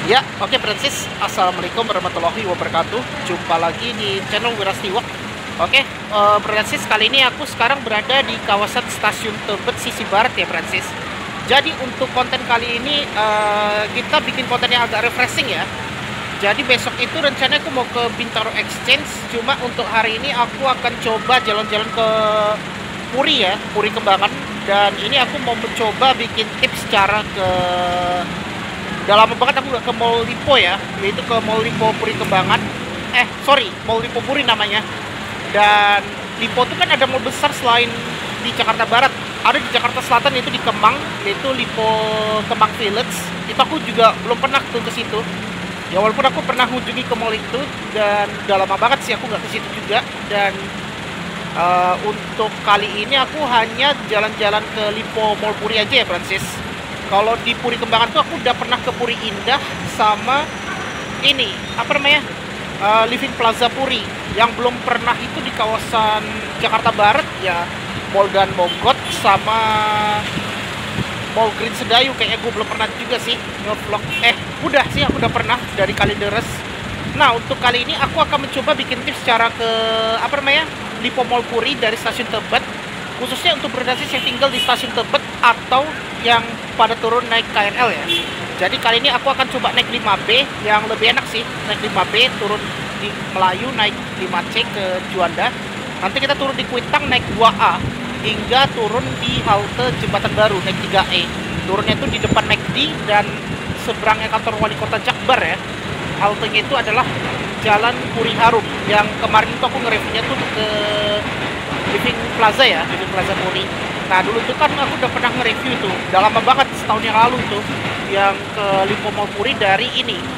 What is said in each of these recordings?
Ya, oke Francis. Assalamualaikum warahmatullahi wabarakatuh. Jumpa lagi di channel Wirastiwak. Oke, Francis, kali ini aku sekarang berada di kawasan Stasiun Tebet sisi barat ya Francis. Jadi untuk konten kali ini kita bikin konten yang agak refreshing ya. Jadi besok itu rencananya aku mau ke Bintaro Exchange. Cuma untuk hari ini aku akan coba jalan-jalan ke Puri ya, Puri Kembangan. Dan ini aku mau mencoba bikin tips cara ke... Udah lama banget aku gak ke Mall Lipo ya, yaitu ke Mall Lipo Puri Kembangan. Mall Lipo Puri namanya. Dan Lipo itu kan ada mall besar selain di Jakarta Barat. Ada di Jakarta Selatan, yaitu di Kemang, yaitu Lipo Kemang Village. Itu aku juga belum pernah tuh ke situ. Ya walaupun aku pernah mengunjungi ke mall itu, dan udah lama banget sih aku nggak ke situ juga. Dan untuk kali ini aku hanya jalan-jalan ke Lipo Mall Puri aja ya Francis. Kalau di Puri Kembangan tuh aku udah pernah ke Puri Indah sama ini apa namanya Living Plaza Puri. Yang belum pernah itu di kawasan Jakarta Barat ya, Mall Dan Mogot sama Mall Green Sedayu. Kayaknya gue belum pernah juga sih nge-vlog. Udah sih aku udah pernah dari Kalideres. Nah untuk kali ini aku akan mencoba bikin tips cara ke Lipo Mall Puri dari Stasiun Tebet, khususnya untuk berdasar yang tinggal di Stasiun Tebet atau yang pada turun naik KRL ya. Jadi kali ini aku akan coba naik 5B, yang lebih enak sih naik 5B, turun di Melayu naik 5C ke Juanda. Nanti kita turun di Kuitang naik 2A hingga turun di halte Jembatan Baru naik 3E. Turunnya itu di depan McD dan seberangnya kantor wali kota Jakbar ya. Haltenya itu adalah Jalan Puri Harum, yang kemarin itu aku nge-reviewnya tuh ke Living Plaza ya, Living Plaza Puri. Nah dulu tuh kan aku udah pernah nge-review tuh, udah lama banget, setahun yang lalu tuh, yang ke Lipo Mall Puri dari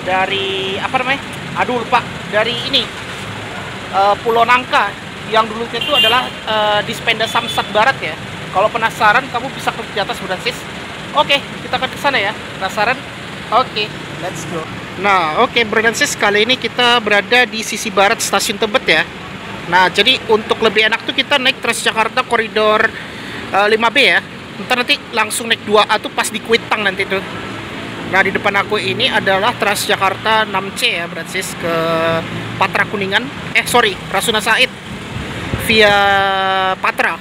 dari ini Pulau Nangka, yang dulunya itu adalah Dispenda Samsat Barat ya. Kalau penasaran kamu bisa klik di atas Francis. Oke, kita akan ke sana ya. Penasaran? Oke, let's go. Nah, oke Francis, kali ini kita berada di sisi barat Stasiun Tebet ya. Nah, jadi untuk lebih enak tuh kita naik Transjakarta koridor 5B ya. Ntar nanti langsung naik 2A tuh pas di Kuitang nanti tuh. Nah, di depan aku ini adalah Transjakarta 6C ya, Francis, ke Patra Kuningan. Rasuna Said via Patra.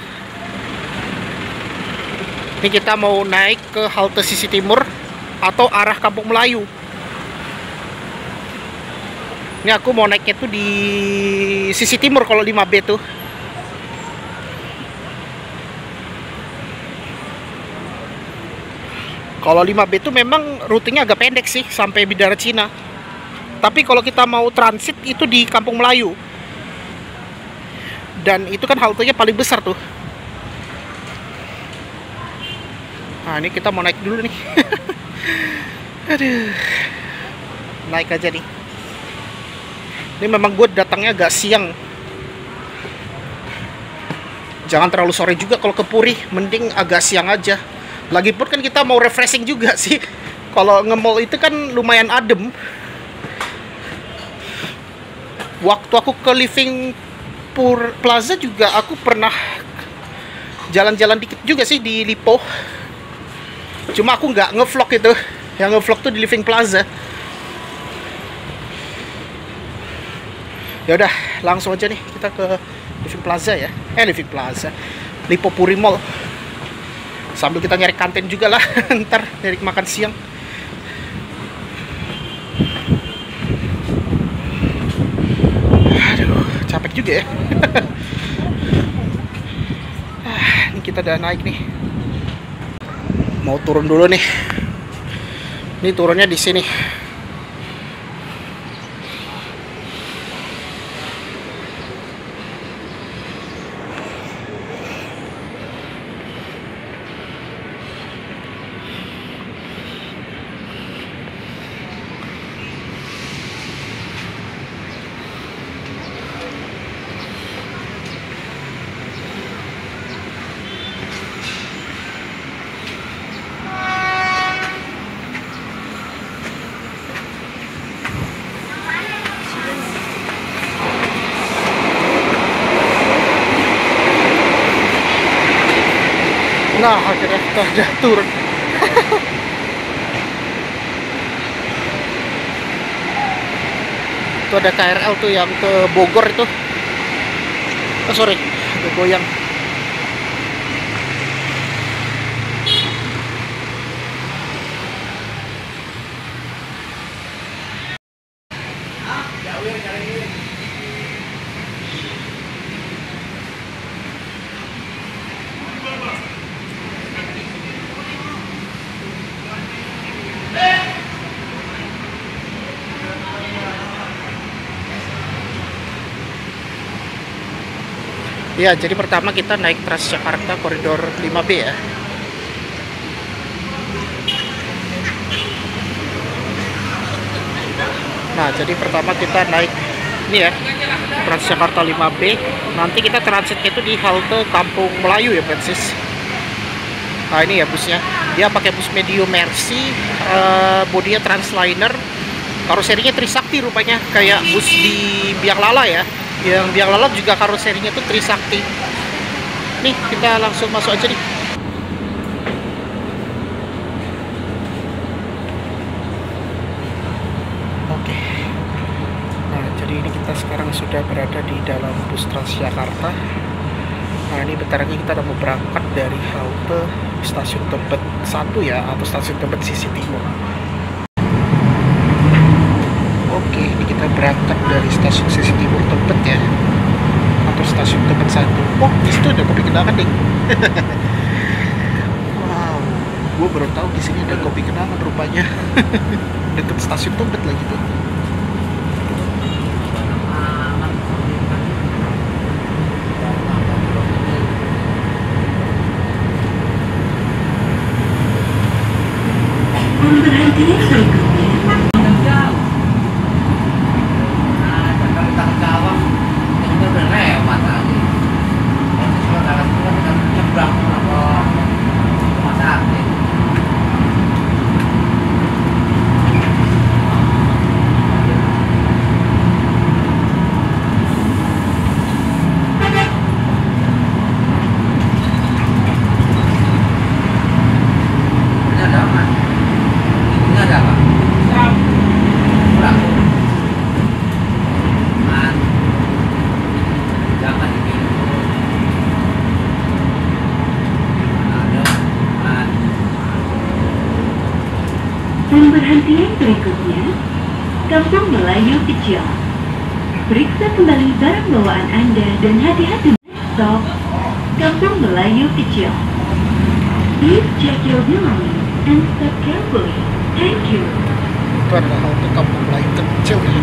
Ini kita mau naik ke halte sisi timur atau arah Kampung Melayu. Ini aku mau naiknya tuh di sisi timur kalau 5B tuh. Kalau 5B itu memang rutenya agak pendek sih sampai Bidara Cina. Tapi kalau kita mau transit itu di Kampung Melayu. Dan itu kan haltenya paling besar tuh. Nah, ini kita mau naik dulu nih. Aduh. Naik aja nih. Ini memang gue datangnya agak siang. Jangan terlalu sore juga kalau ke Puri, mending agak siang aja. Lagipun kan kita mau refreshing juga sih. Kalau nge-mall itu kan lumayan adem. Waktu aku ke Living Plaza juga aku pernah jalan-jalan dikit juga sih di Lipo. Cuma aku nggak nge-vlog itu. Yang nge-vlog tuh di Living Plaza. Ya udah, langsung aja nih kita ke Living Plaza ya. Living Plaza, Lipo Puri Mall. Sambil kita nyari kantin juga lah, ntar nyari makan siang. Aduh, capek juga ya. Ini kita udah naik nih. Mau turun dulu nih. Ini turunnya di sini. Nah, akhirnya kita udah turun. Tuh ada KRL tuh yang ke Bogor itu. Oh sorry, udah goyang. Ya, jadi pertama kita naik Transjakarta koridor 5B ya. Nah, jadi pertama kita naik ini ya, Transjakarta 5B. Nanti kita transitnya itu di halte Kampung Melayu ya, Francis. Nah, ini ya busnya. Dia pakai bus medium Mercy, bodinya Transliner. Karoserinya Trisakti rupanya, kayak bus di Biang Lala ya. Yang Biang Lala juga karoserinya tuh Trisakti. Nih, kita langsung masuk aja nih. Oke. Nah, jadi ini kita sekarang sudah berada di dalam bus Transjakarta. Nah, ini bentar lagi kita udah mau berangkat dari halte Stasiun Tebet 1 ya, atau Stasiun Tebet sisi timur. Oke, ini kita berangkat dari Stasiun sisi timur Tebet ya, atau Stasiun Tebet 1. Oh, di situ ada kopi kenangan nih. Wow, gue baru tahu di sini ada kopi kenangan rupanya. Deket Stasiun Tebet lagi tuh. Berhentinya berikutnya. Pemberhentian berikutnya, Kampung Melayu Kecil. Periksa kembali barang bawaan Anda dan hati-hati. Stop, Kampung Melayu Kecil. Please check your belongings and step carefully. Thank you. Itu adalah halte Kampung Melayu Kecil ya.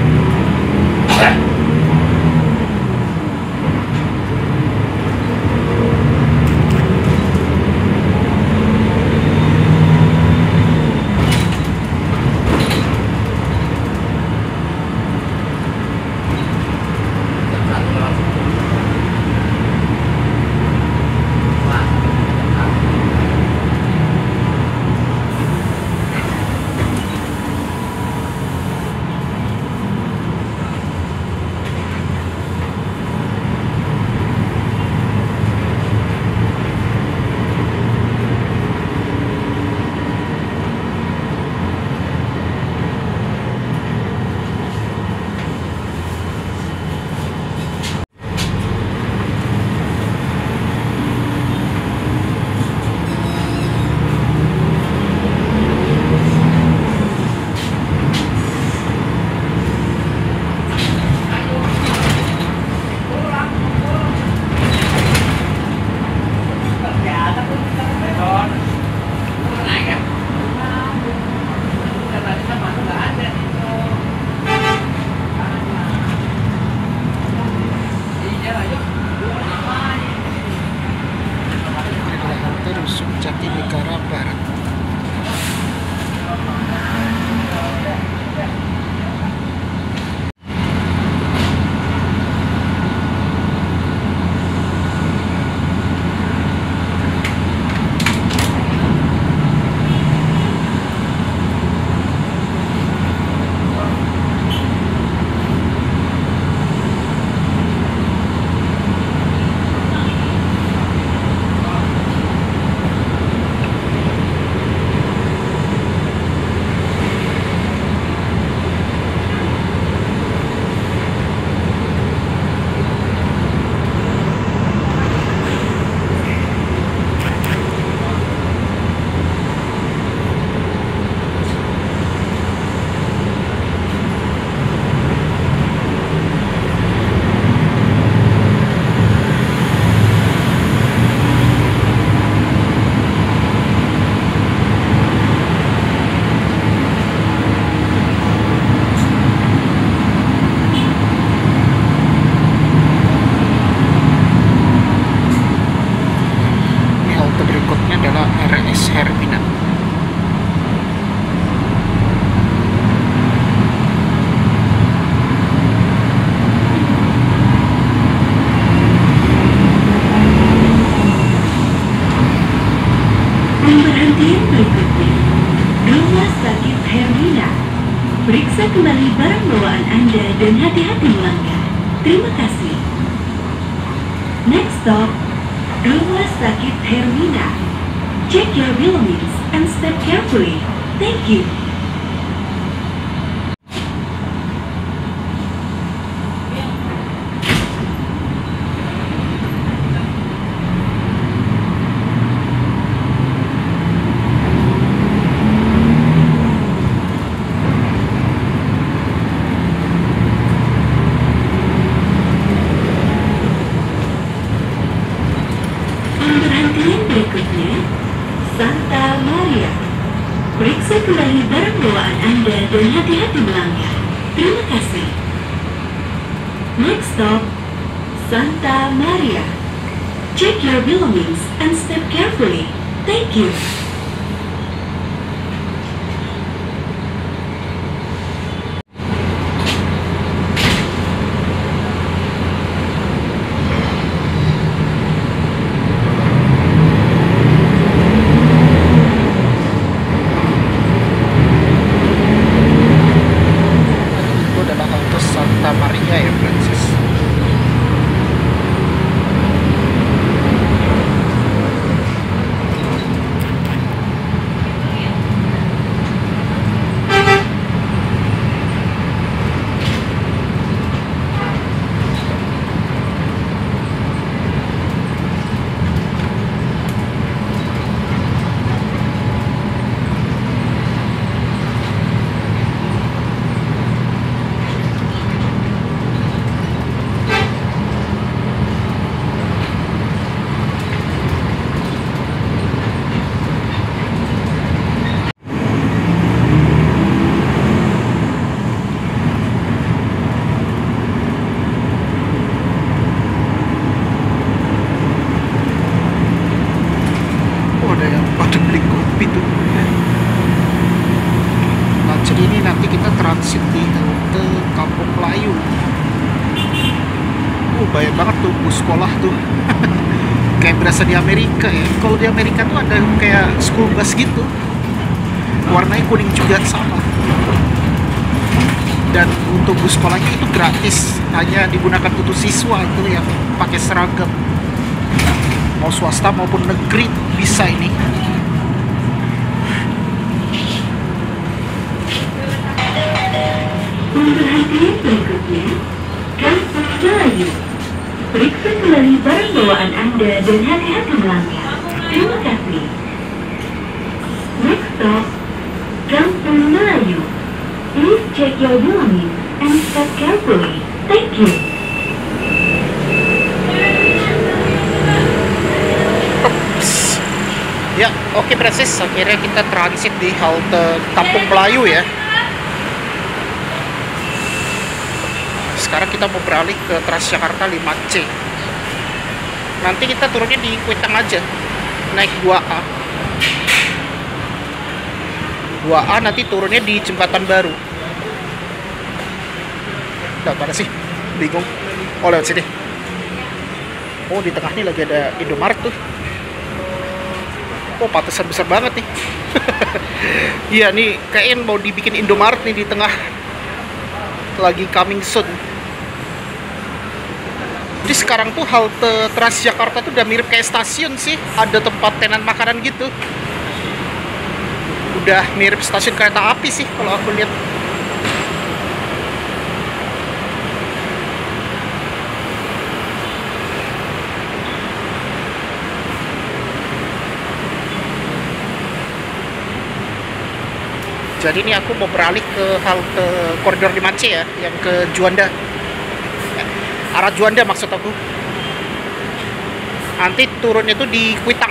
Hermina. Periksa kembali barang bawaan Anda dan hati-hati melanggar. Terima kasih. Next stop, Rumah Sakit Hermina. Check your belongings and step carefully. Thank you. Pemberhentian berikutnya, Santa Maria. Periksa kembali barang bawaan Anda dan hati-hati melanggar. Terima kasih. Next stop, Santa Maria. Check your belongings and step carefully. Thank you. Itu adalah halte Santa Maria ya, Francis. Oh, ada yang pada beli kopi tuh. Nah, jadi ini nanti kita transit di halte Kampung Melayu. Banyak banget tuh bus sekolah tuh. Kayak berasa di Amerika ya. Kalau di Amerika tuh ada kayak school bus gitu. Warnanya kuning juga sama. Dan untuk bus sekolahnya itu gratis. Hanya digunakan untuk siswa itu yang pakai seragam. Mau swasta maupun negeri bisa ini. Pemberhentian berikutnya, Kampung Melayu. Periksa kembali barang bawaan Anda dan hati-hati melanggar. Terima kasih. Next stop, Kampung Melayu. Please check your belongings and step carefully. Thank you. Ups. Ya, oke Francis. Akhirnya kita transit di halte Kampung Melayu ya. Sekarang kita mau beralih ke Transjakarta 5C. Nanti kita turunnya di Kuitang aja, naik 2A. 2A nanti turunnya di Jembatan Baru. Udah pada sih, bingung. Oh, lewat sini. Oh, di tengah nih lagi ada Indomaret tuh. Oh, pantesan besar banget nih. Iya nih, kayaknya mau dibikin Indomaret nih di tengah. Lagi coming soon. Jadi sekarang tuh halte Transjakarta tuh udah mirip kayak stasiun sih. Ada tempat tenan makanan gitu. Udah mirip stasiun kereta api sih kalau aku lihat. Jadi ini aku mau beralih ke halte koridor 5C ya, yang ke Juanda. Arah Juanda maksud aku. Nanti turunnya tuh di Kuitang.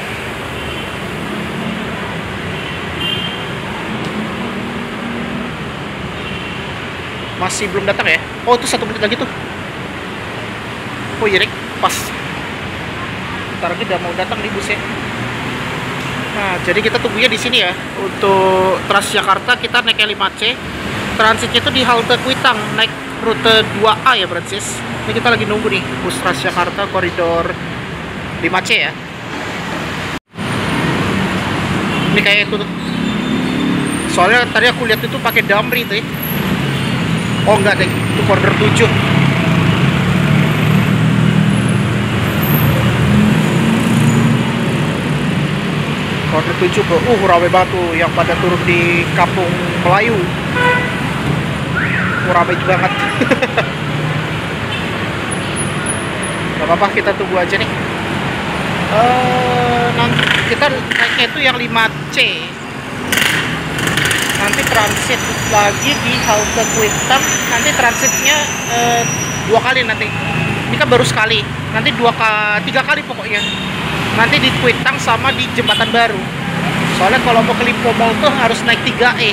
Masih belum datang ya? Oh, itu 1 menit lagi tuh. Oh iya, Rick, pas. Ntar lagi udah mau datang nih busnya. Nah, jadi kita tunggunya di sini ya. Untuk Transjakarta kita naik 5C. Transitnya itu di halte Kuitang, naik rute 2A ya, Francis. Ini kita lagi nunggu nih bus Transjakarta koridor 5C ya. Ini kayak itu tuh. Soalnya tadi aku lihat itu pakai Damri tuh. Oh enggak deh, itu border 7. Border 7 bro. Rame banget tuh yang pada turun di Kampung Melayu. Rame banget. Gak apa-apa, kita tunggu aja nih. Nanti kita naiknya itu yang 5C. Nanti transit lagi di halte Kuitang. Nanti transitnya 2 kali nanti. Ini kan baru sekali. Nanti 3 kali pokoknya. Nanti di Kuitang sama di Jembatan Baru. Soalnya kalau mau ke Limpo Mall tuh harus naik 3E.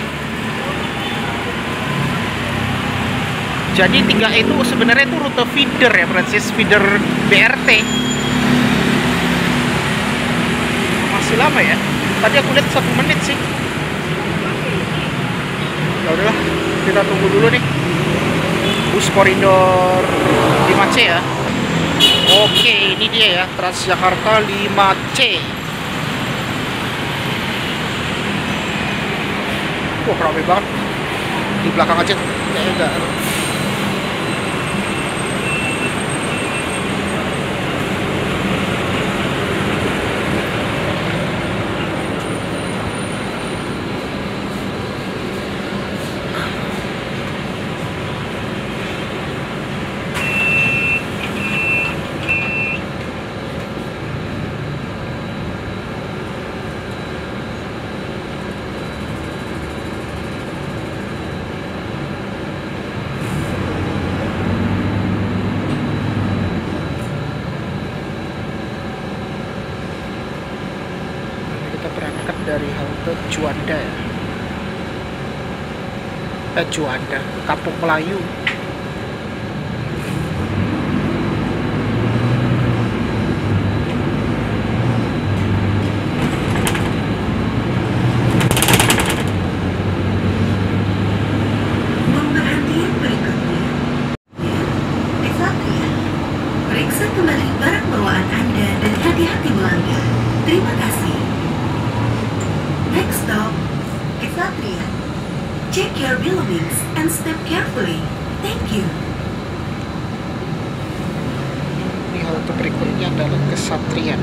Jadi 3E itu sebenarnya itu rute feeder ya, Francis, feeder BRT. Masih lama ya. Tadi aku lihat 1 menit sih. Ya udahlah, kita tunggu dulu nih. Bus koridor 5C ya. Oke, ini dia ya, Transjakarta 5C. Wah, ramai banget. Di belakang aja. Ya enggak. Berangkat dari halte Juanda ya. Juanda, Kampung Melayu. Pemberhentian berikutnya. Eksatria, periksa kembali barang bawaan Anda dan hati-hati melanggar. Terima kasih. Next stop, Eksatria. Check your belongings and step carefully. Thank you. Ini halte berikutnya adalah Kesatria.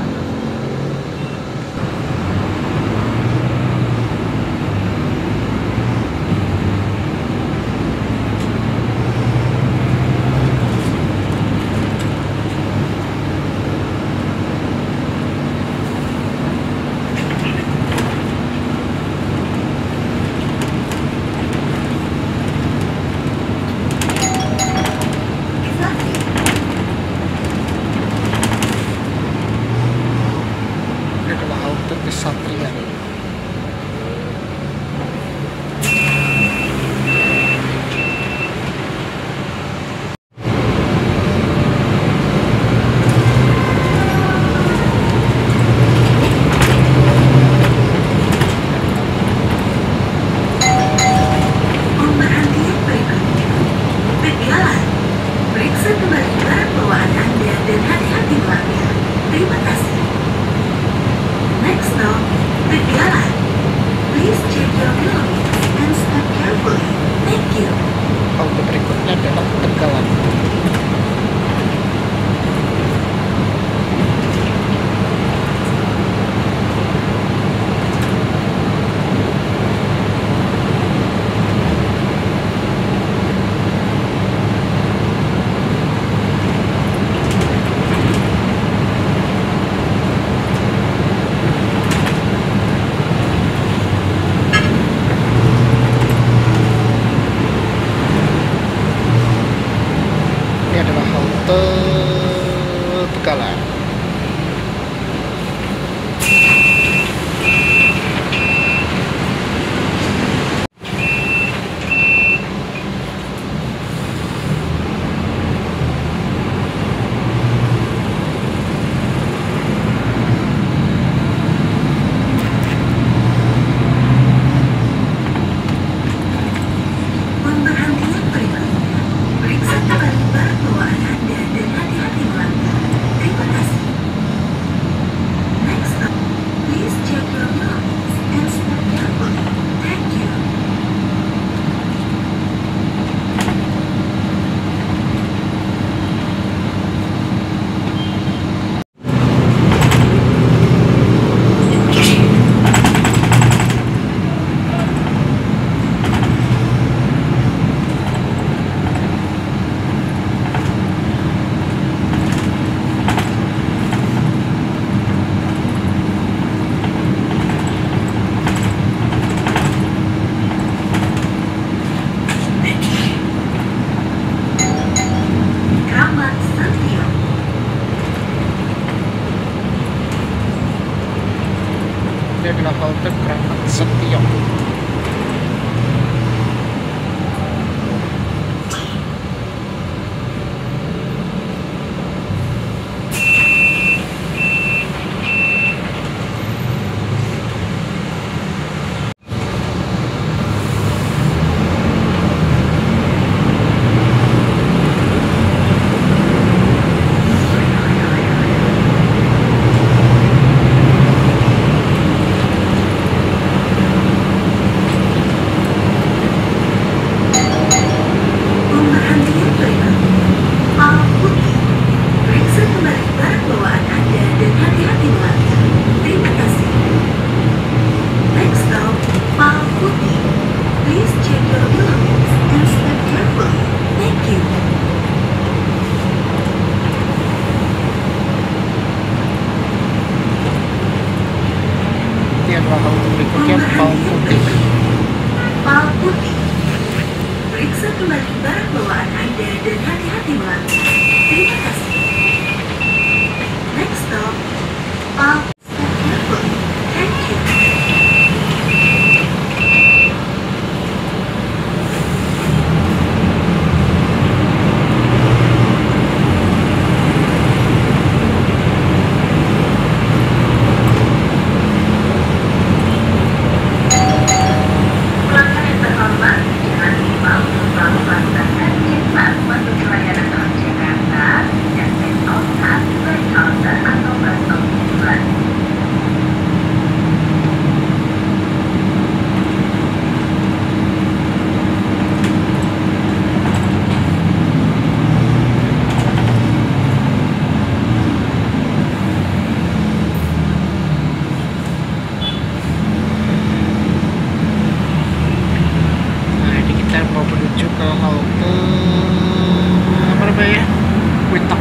ke halte apa namanya, Kuitang.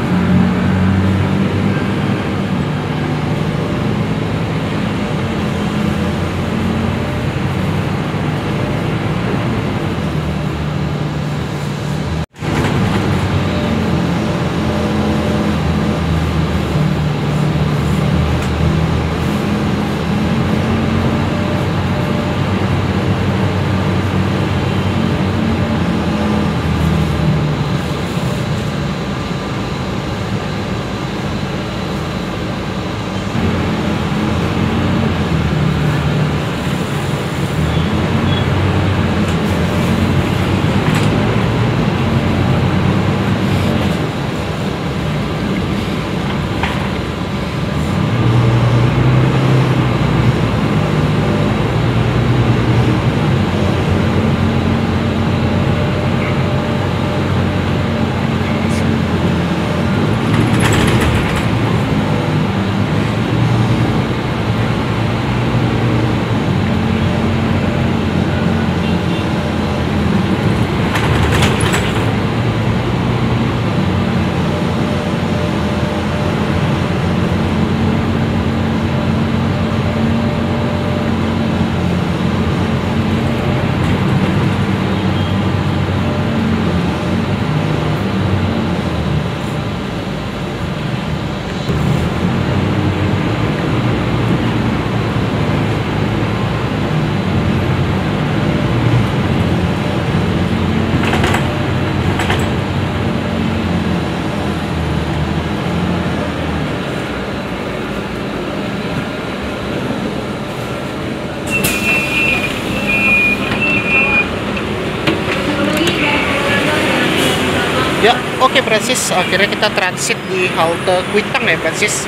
Ya, oke Francis, akhirnya kita transit di halte Kuitang ya Francis.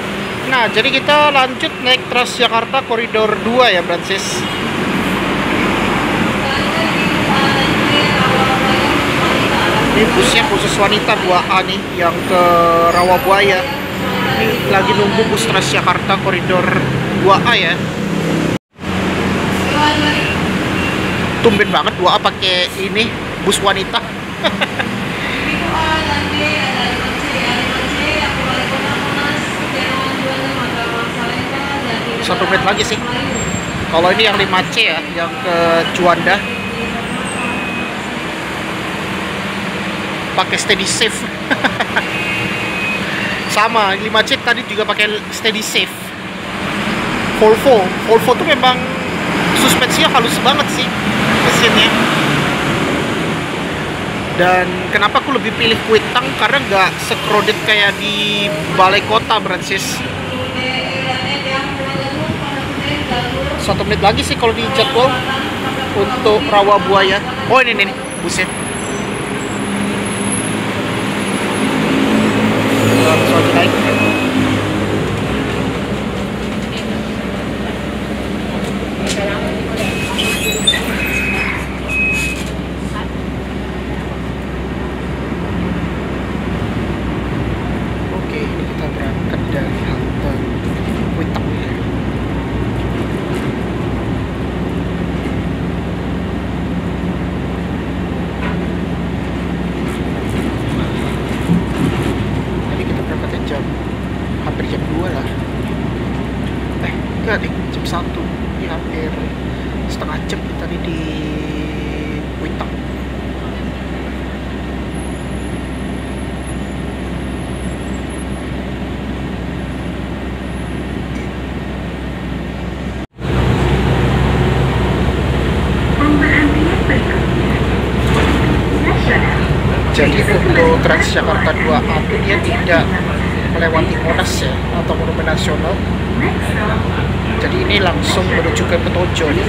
Nah, jadi kita lanjut naik Transjakarta Koridor 2 ya Francis. Ini busnya khusus wanita 2A nih, yang ke Rawabuaya. Ini lagi nunggu bus Transjakarta Koridor 2A ya. Tumben banget 2A pakai ini, bus wanita. 1 menit lagi sih. Kalau ini yang 5C ya, yang ke Juanda. Pakai steady safe. Sama, 5C tadi juga pakai steady safe. Volvo tuh memang suspensinya halus banget sih mesinnya. Dan kenapa aku lebih pilih Kuitang, karena nggak sekrodit kayak di balai kota Francis. 1 menit lagi sih kalau di jadwal untuk Rawabuaya. Oh ini nih busnya. Langsung aja naik. Oke, ini kita berangkat dari halte Kuitang. Hampir jam 2 lah. Enggak deh, jam 1. Ini hampir setengah jam kita nih di Kuitang. Jadi untuk Transjakarta 2A itu dia tidak melewati Monas ya, atau Monumen Nasional. Jadi ini langsung menuju ke Petojo nih.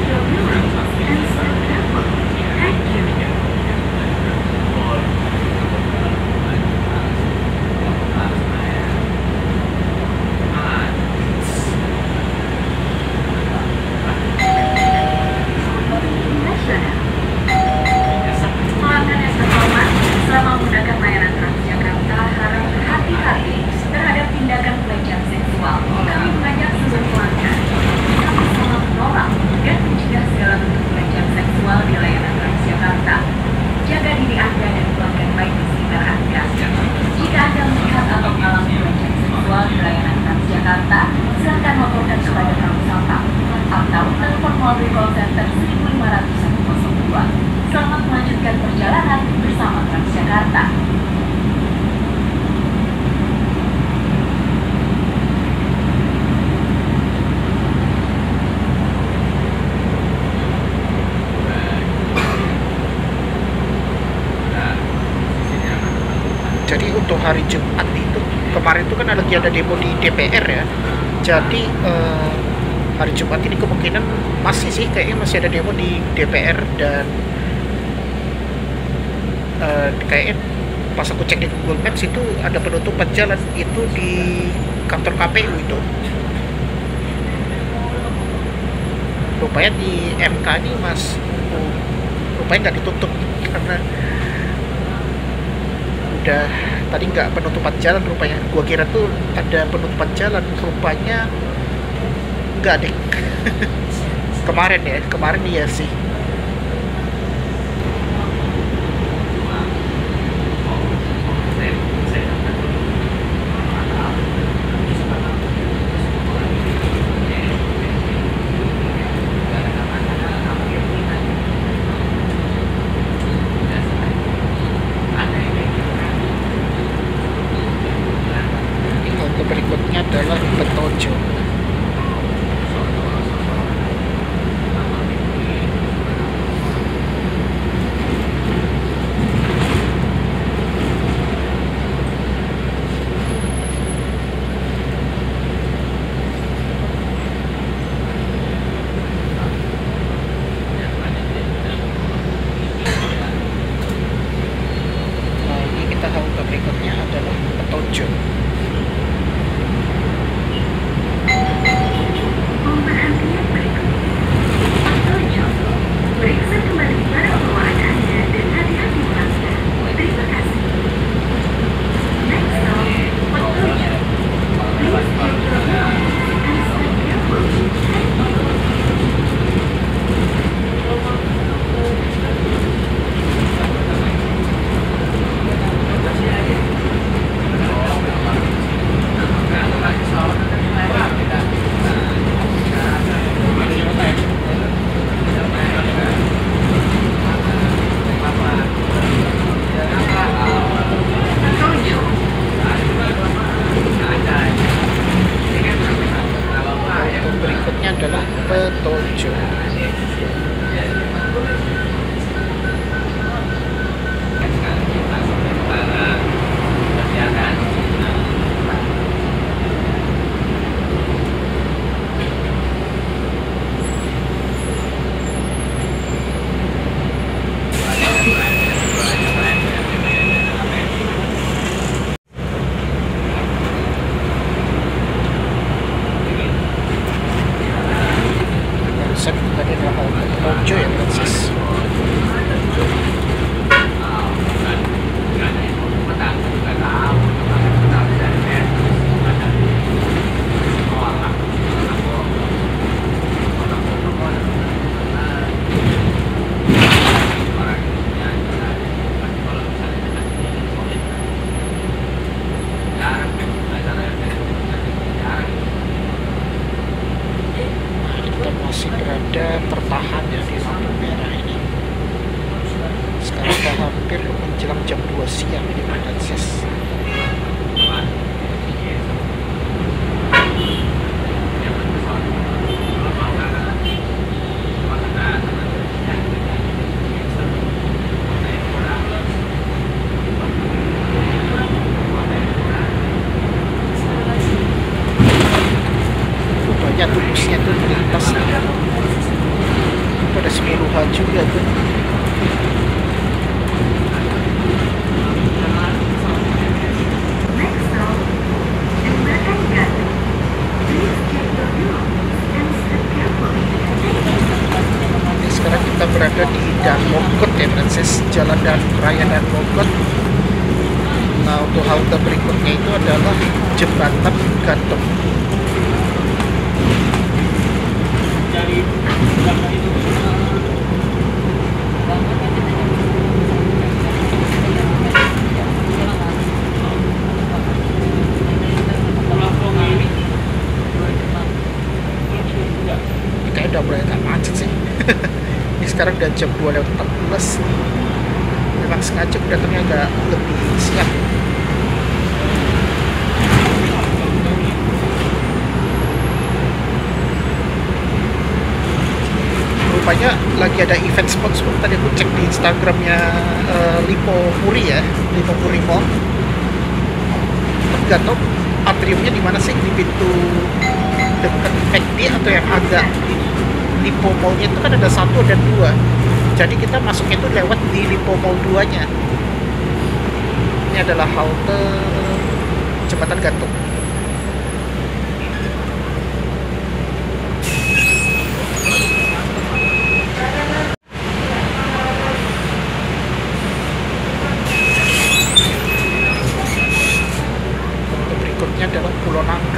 Selama menggunakan layanan Transjakarta, harap berhati-hati terhadap tindakan pelecehan seksual. Kami mengajak seluruh pelanggan, kami sangat menolak dan perjalanan bersama Transjakarta. Jadi untuk hari Jumat itu kemarin itu kan lagi ada demo di DPR ya. Jadi hari Jumat ini kemungkinan kayaknya masih ada demo di DPR, dan kayaknya pas aku cek di Google Maps itu ada penutupan jalan itu di kantor KPU itu. Rupanya di MK ini rupanya nggak ditutup karena udah tadi nggak penutupan jalan rupanya. Gua kira tuh ada penutupan jalan, rupanya nggak deh. kemarin iya sih. Berikutnya adalah Petojo. Nah, ini kita halte berikutnya adalah Petojo. Periksa kembali barang bawaan Anda dan hati-hati melangkah. Terima kasih. Next stop, Petojo. Please check your mail and stay careful. Berikutnya adalah Petojo. Tadi adalah halte Petojo ya, Francis. Masih berada tertahan ya di lampu merah ini. Sekarang sudah hampir menjelang jam 2 siang ini, Francis. Rupanya tuh busnya tuh melintas nih. Pada 10-an juga tuh. Next stop, Jembatan Gantung. Please check your mail and stay careful. Ini sekarang kita berada di Dan Mogot ya, Francis. Jalan dan Raya Dan Mogot. Nah, untuk halte berikutnya itu adalah Jembatan Gantung. Kayaknya udah mulai agak macet sih. Ini sekarang udah jam 2:14. memang sengaja aku datangnya agak lebih siang. Rupanya lagi ada event sponsor. Tadi aku cek di Instagramnya Lipo Puri ya, Lipo Puri Mall. Tapi nggak tahu atriumnya di mana sih, di pintu dekat McD atau yang agak di Lipo Mall-nya itu kan ada 1 dan 2. Jadi kita masuknya itu lewat di Lipo Mall 2-nya. Ini adalah halte Jembatan Gantung. Berikutnya adalah Pulau Nangka.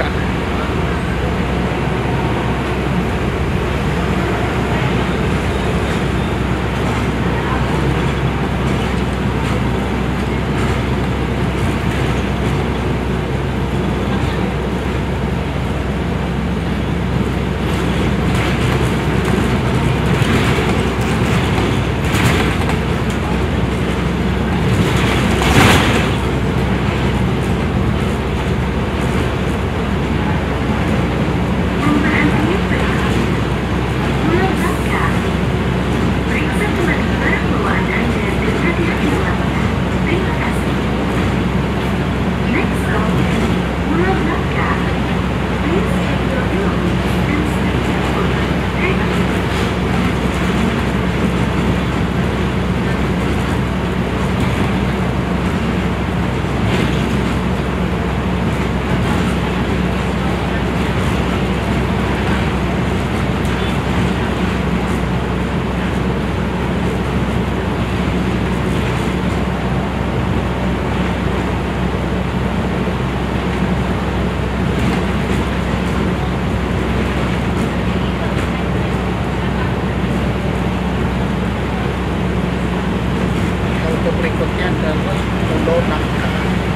Berikutnya adalah Pulau Nangka.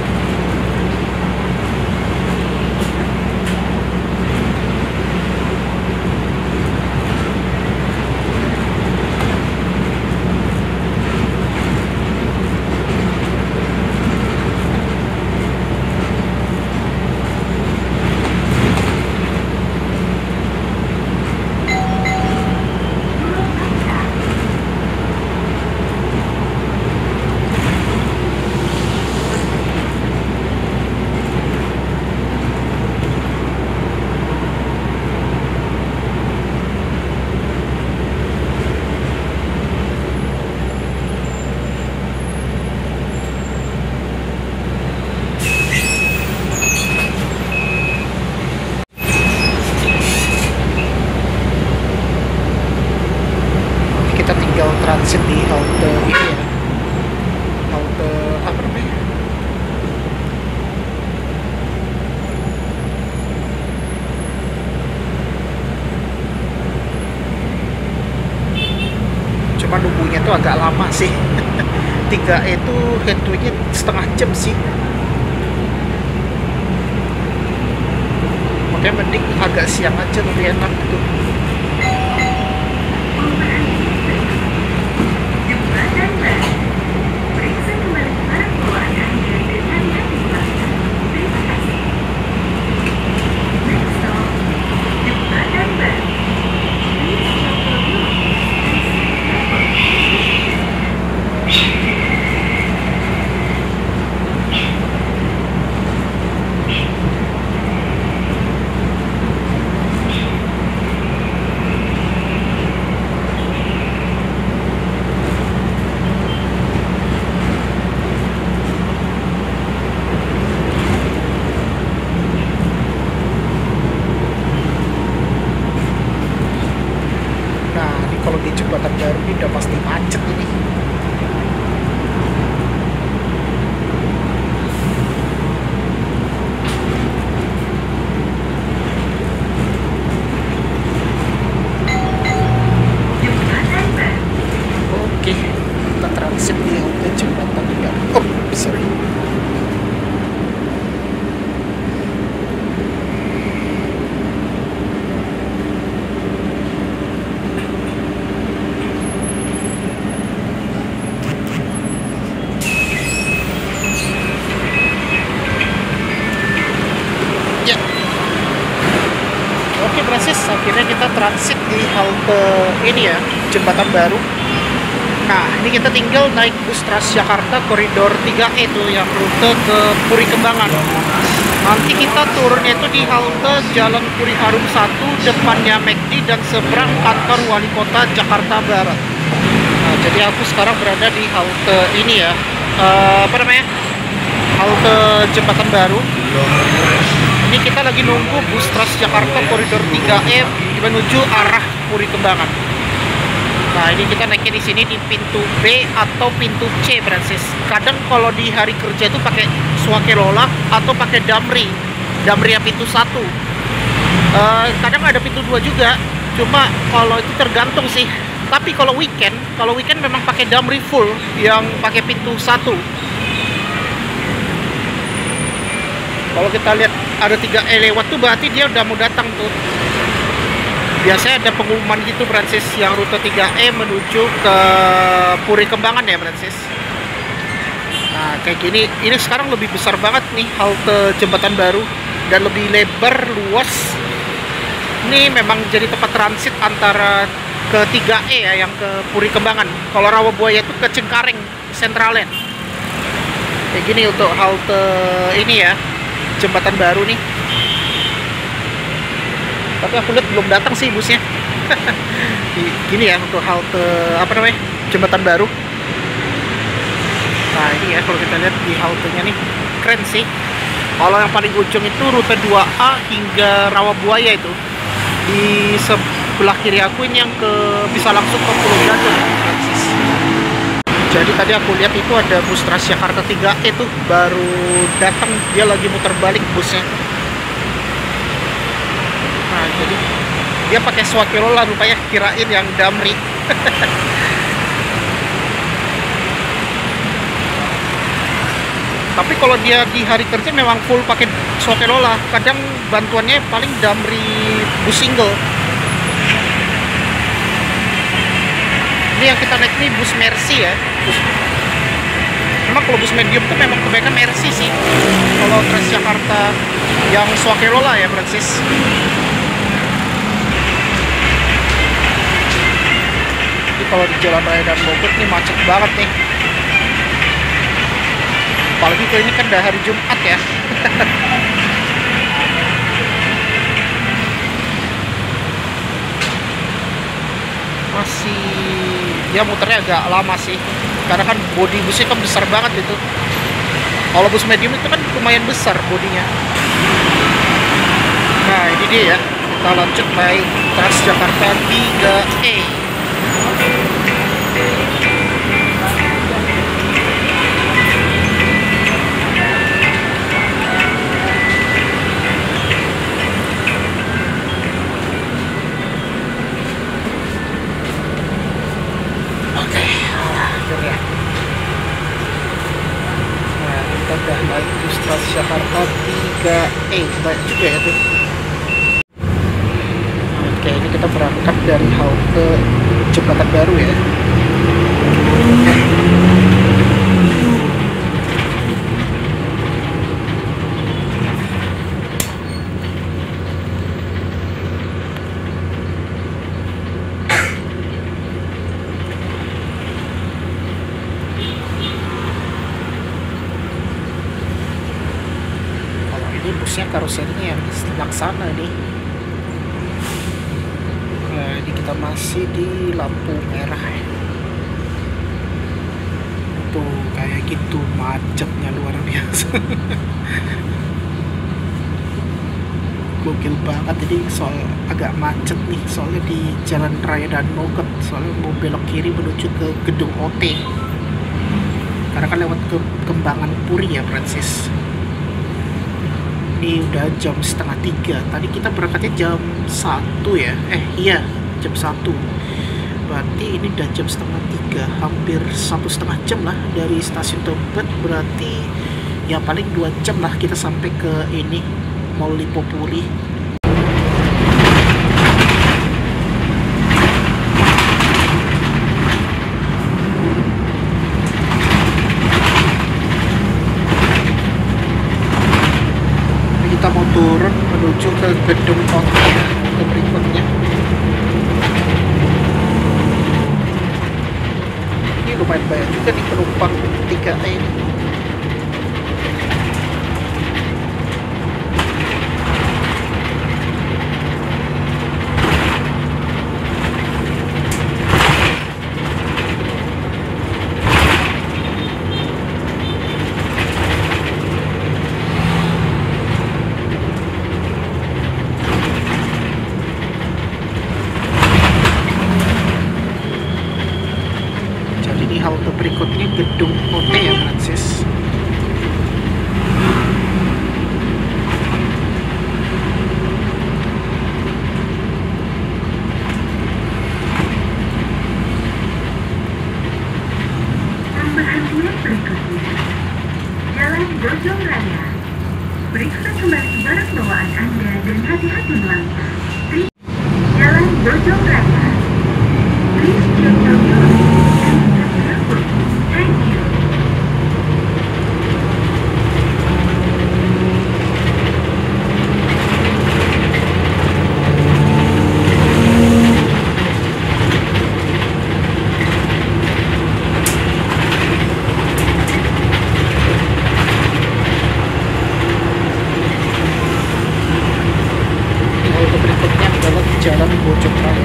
Kita tinggal transit di halte ini ya, halte apa namanya, cuma nunggunya tuh agak lama sih. 3 itu headway-nya setengah jam sih, makanya mending agak siang aja lebih enak gitu. Kalau di jembatan baru ini udah pasti macet ini. Oke, kita transit di halte jembatan baru. Oh, sorry. transit di halte ini ya, Jembatan Baru. Nah, ini kita tinggal naik bus Transjakarta koridor 3E itu yang rute ke Puri Kembangan. Nanti kita turunnya itu di halte Jalan Puri Harum 1 depannya McD dan seberang kantor Wali Kota Jakarta Barat. Nah, jadi aku sekarang berada di halte ini ya, halte Jembatan Baru. Ini kita lagi nunggu bus Transjakarta koridor 3E menuju arah Puri Kembangan. Nah, ini kita naiknya di sini di pintu B atau pintu C, Francis. Kadang kalau di hari kerja itu pakai Swakelola atau pakai Damri yang pintu 1. Kadang ada pintu 2 juga. Cuma kalau itu tergantung sih. Tapi kalau weekend memang pakai Damri full yang pakai pintu 1. Kalau kita lihat ada 3E lewat tuh berarti dia udah mau datang tuh. Biasanya ada pengumuman gitu, Francis, yang rute 3E menuju ke Puri Kembangan ya, Francis. Nah, kayak gini, ini sekarang lebih besar banget nih halte Jembatan Baru dan lebih lebar, luas. Ini memang jadi tempat transit antara ke 3E ya, yang ke Puri Kembangan. Kalau Rawabuaya itu ke Cengkareng, Centraland. Kayak gini untuk halte ini ya, Jembatan Baru nih. Tapi aku lihat belum datang sih busnya. Gini ya untuk halte Jembatan Baru. Nah, ini ya kalau kita lihat di haltenya nih, keren sih. Kalau yang paling ujung itu rute 2A hingga Rawabuaya itu. Di sebelah kiri aku ini yang bisa langsung ke Pulau Gadung, Francis. Jadi tadi aku lihat itu ada bus Transjakarta 3E tuh baru datang, dia lagi muter balik busnya. Nah, jadi dia pakai Swakelola rupanya, kirain yang Damri. Tapi kalau dia di hari kerja memang full pakai Swakelola. Kadang bantuannya paling Damri bus single. Ini yang kita naik nih bus Mercy ya. Memang kalau bus medium tuh memang kebanyakan Mercy sih. Kalau Transjakarta yang Swakelola ya, Francis. Kalau di Jalan Raya dan Bogor nih macet banget nih. Apalagi kalau ini kan udah hari Jumat ya. Masih dia muternya agak lama sih. Karena kan bodi busnya kan besar banget itu. Kalau bus medium itu kan lumayan besar bodinya. Nah, ini dia ya. Kita lanjut naik Transjakarta 3E. Udah naik bus Transjakarta 3E, banyak juga ya tuh. Oke, ini kita berangkat dari halte Jembatan Baru ya. Busnya karoserinya yang laksana nih. Nah, ini kita masih di lampu merah ya. Tuh kayak gitu macetnya luar biasa. Gokil banget ini, soal agak macet nih soalnya di Jalan Raya dan Bogor, soalnya mau belok kiri menuju ke gedung OT karena kan lewat ke Kembangan Puri ya, Francis. Ini udah jam 2:30. Tadi kita berangkatnya jam 1 ya. Iya, jam 1. Berarti ini udah jam 2:30, hampir 1,5 jam lah dari stasiun Tebet. Berarti ya paling 2 jam lah kita sampai ke ini Mall Lipopuri. Kita mau turun menuju ke gedung OT ya, ke berikutnya. ini lumayan banyak juga nih penumpang 3E ini. Halte berikutnya Gedung OT ya Francis. Pemberhentian berikutnya Jalan Bojong Raya. Periksa kembali barang bawaan Anda dan hati-hati melangkah. Jalan Bojong Raya. Please check your belongings and step carefully. Thank you. Halte berikutnya adalah Jalan Bojong Raya.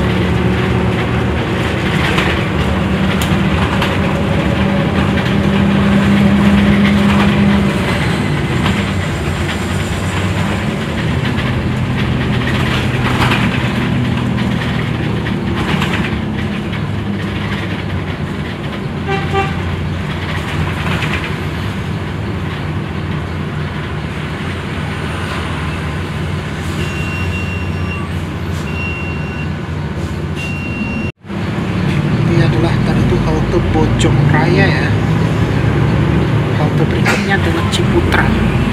Halte Bojong Raya ya. Halte berikutnya adalah Ciputra.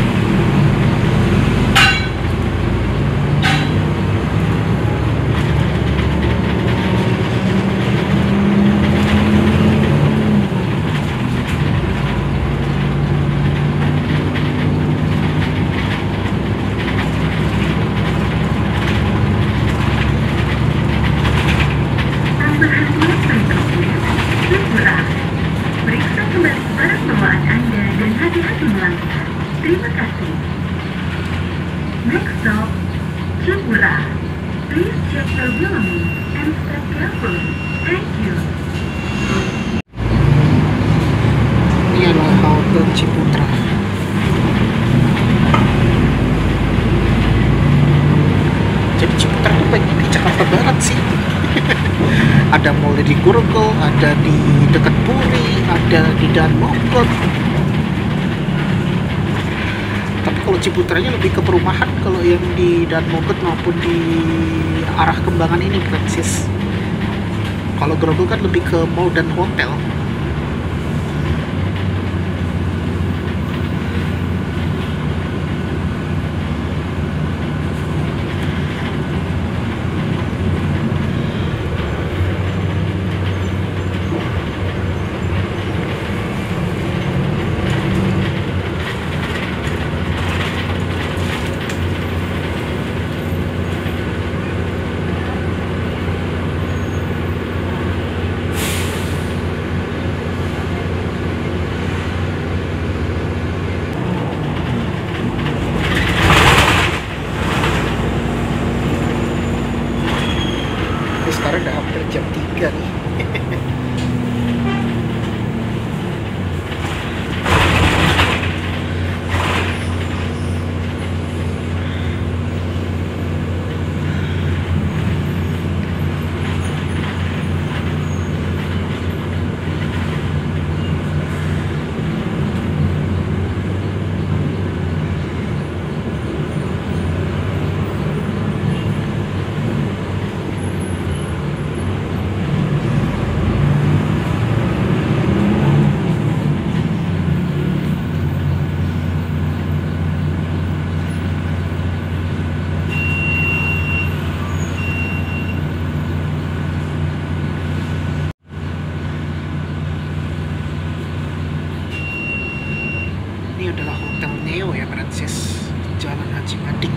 Periksa kembali barang bawaan Anda dan hati-hati melangkah. Terima kasih. Next stop, Cipura. Please check your belongings and step carefully. Thank you. Ini adalah halte Ciputra. Jadi Ciputra itu banyak di Jakarta Barat sih. Ada mulai di Grogol, ada di dekat Puri, ada di Dan Mogot. Tapi kalau Ciputranya lebih ke perumahan, kalau yang di Dan Mogot maupun di arah Kembangan ini Francis. Kalau Grogol kan lebih ke mall dan hotel. Sekarang udah hampir jam 3 nih. Ini adalah Hotel Neo ya Francis, Jalan Haji Mading.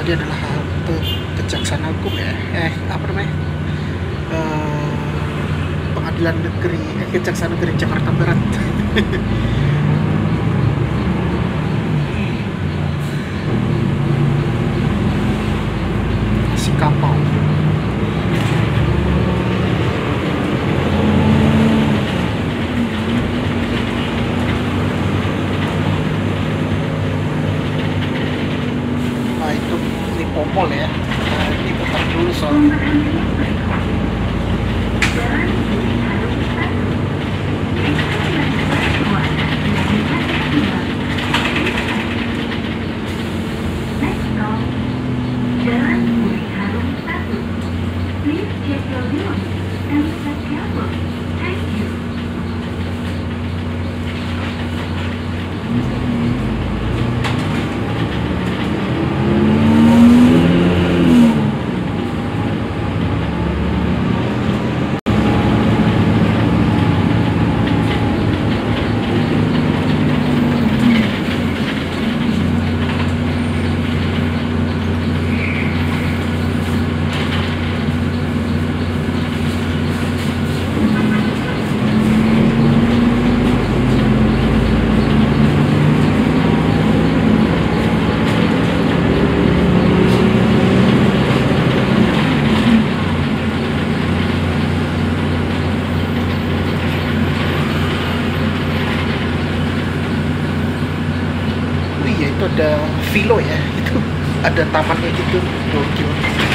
tadi adalah halte Kejaksaan Agung ya, apa namanya, Pengadilan Negeri, Kejaksaan Negeri Jakarta Barat. Si kapal. Nah itu Lipo Mall ya. Nah, ini putar dulu soalnya. Jalan Budi Harung 1. Please check your belongings and step carefully. Thank you. Itu ada Vilo ya, itu ada tamannya gitu, gokil.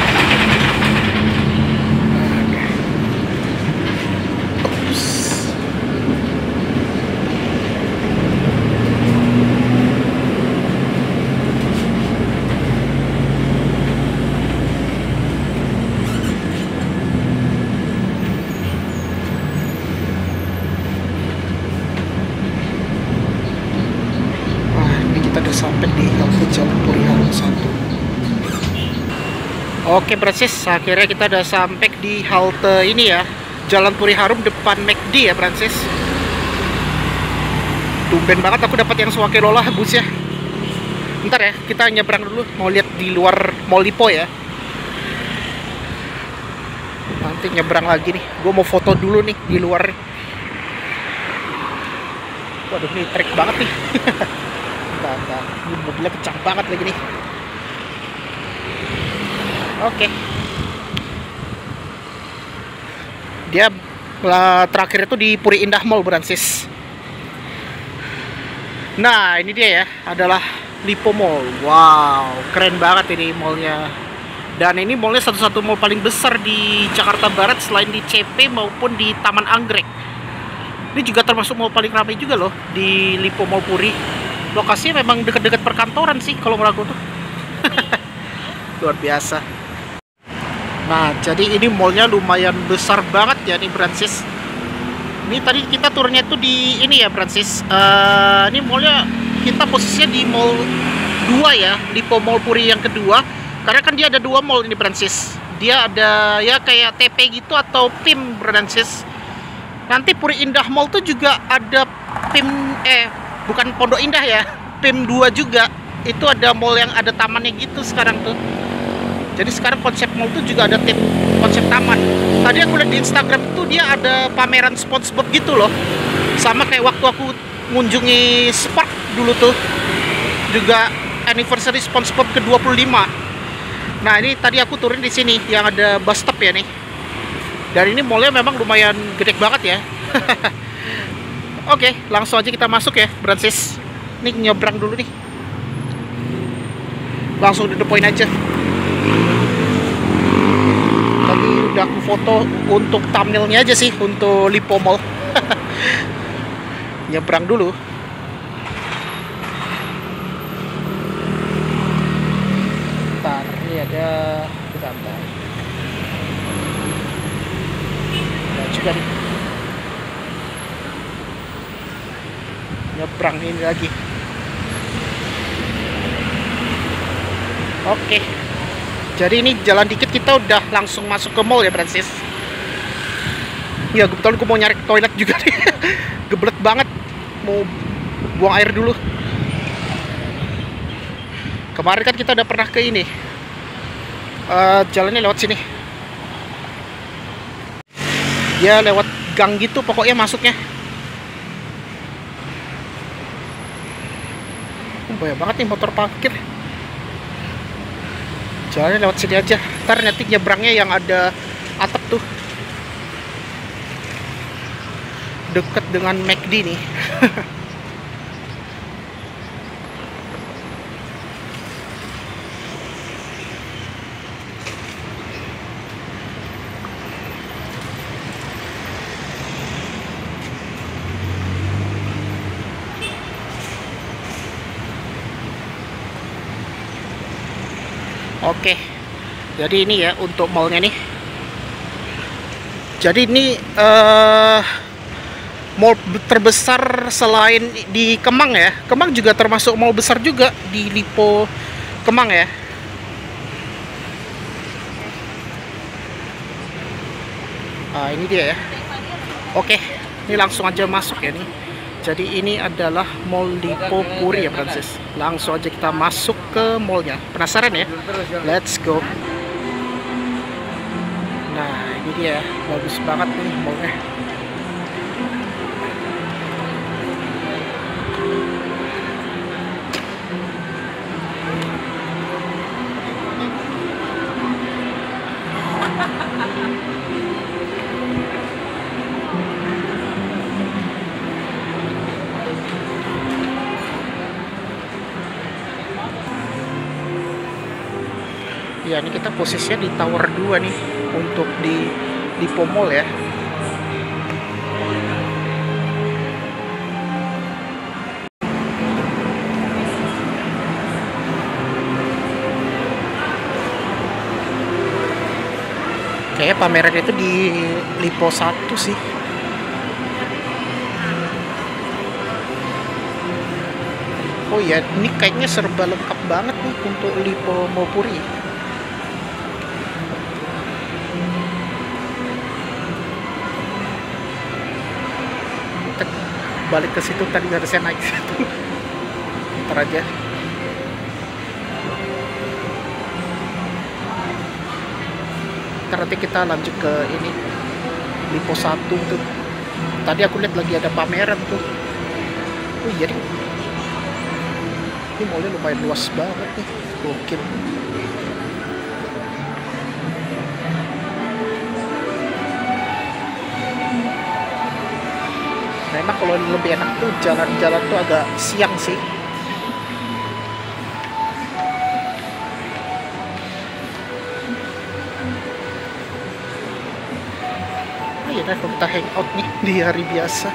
Ups. Sampai di halte Jalan Puri Harum 1. Oke Brancis, akhirnya kita udah sampai di halte ini ya, Jalan Puri Harum depan McD ya Brancis. Tumben banget aku dapat yang Swake Lola bus ya. Bentar ya, kita nyebrang dulu, mau lihat di luar Mall Lipo ya. Nanti nyebrang lagi nih, gue mau foto dulu nih di luar. Waduh, ini trek banget nih. Bentar. Ini mobilnya kencang banget lagi nih. Oke. Dia terakhir itu di Puri Indah Mall Brancis. Nah ini dia ya, adalah Lipo Mall. Wow, keren banget ini mallnya. Dan ini mallnya satu-satu mall paling besar di Jakarta Barat selain di CP maupun di Taman Anggrek. Ini juga termasuk mall paling ramai juga loh di Lipo Mall Puri. Lokasinya memang dekat-dekat perkantoran sih kalau menurut aku tuh. Luar biasa. Nah, jadi ini mallnya lumayan besar banget ya nih Brancis. Ini tadi kita turunnya tuh di ini ya Brancis. Ini mallnya kita posisinya di mall 2 ya, Lipo Mall Puri yang kedua. Karena kan dia ada 2 mall ini Brancis. Dia ada ya kayak TP gitu atau PIM Brancis. Nanti Puri Indah Mall tuh juga ada PIM bukan Pondok Indah ya, PIM 2 juga. Itu ada mall yang ada tamannya gitu sekarang tuh. Jadi sekarang konsep mall tuh juga ada tim konsep taman. Tadi aku lihat di Instagram tuh dia ada pameran SpongeBob gitu loh. Sama kayak waktu aku mengunjungi Spark dulu tuh. Juga anniversary SpongeBob ke-25. Nah, ini tadi aku turun di sini yang ada bus stop ya nih. Dan ini mallnya memang lumayan gede banget ya. Oke, langsung aja kita masuk ya, Brancis. Nih nyebrang dulu nih. Langsung di depoin aja. Tadi udah aku foto untuk thumbnailnya aja sih, untuk Lipo Mall. Nyebrang dulu. Bentar, ini ada bentar. Nah, juga nih. Nyebrang ini lagi. Oke. Jadi ini jalan dikit kita udah langsung masuk ke mall ya Brancis. Ya kebetulan aku mau nyari toilet juga nih. Gebelet banget. Mau buang air dulu. Kemarin kan kita udah pernah ke ini, Jalannya lewat sini. Ya lewat gang gitu pokoknya masuknya. Banyak banget nih motor parkir. Jalannya lewat sini aja. Ntar nanti nyebrangnya yang ada atap tuh. Deket dengan McD nih. Oke, jadi ini ya untuk mallnya nih. Jadi ini mall terbesar selain di Kemang ya. Kemang juga termasuk mall besar juga di Lipo Kemang ya. Ini dia ya. Oke, ini langsung aja masuk ya nih. Jadi ini adalah Mall Lipo Puri ya Francis. Langsung aja kita masuk ke mallnya. Penasaran ya? Let's go. Nah ini dia, bagus banget nih mallnya. Ya ini kita posisinya di tower 2 nih untuk di Lipo Mall ya. Kayaknya pameran itu di Lipo 1 sih. Oh ya, ini kayaknya serba lengkap banget nih untuk Lipo Mall Puri. Balik ke situ, tadi harusnya naik situ. Ntar aja. Ntar nanti kita lanjut ke ini Lipo 1 tuh. Tadi aku lihat lagi ada pameran tuh. Oh iya nih. Ini mallnya lumayan luas banget nih. Gokil. Memang kalau lebih enak tuh jalan-jalan tuh agak siang sih. Oh iya, kalau kita hangout nih di hari biasa.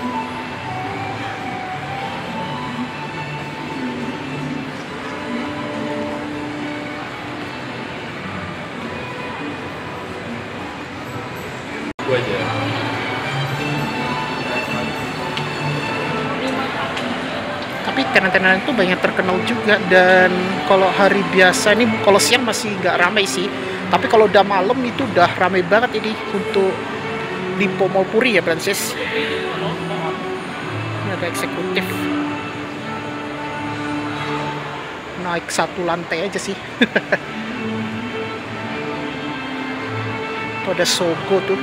Gua aja. Tapi tenan-tenan itu banyak terkenal juga, dan kalau hari biasa ini, kalau siang masih nggak ramai sih, tapi kalau udah malam itu udah ramai banget ini untuk Lipo Mall Puri ya Francis. Ini ada eksekutif, naik satu lantai aja sih. Tuh ada Sogo tuh,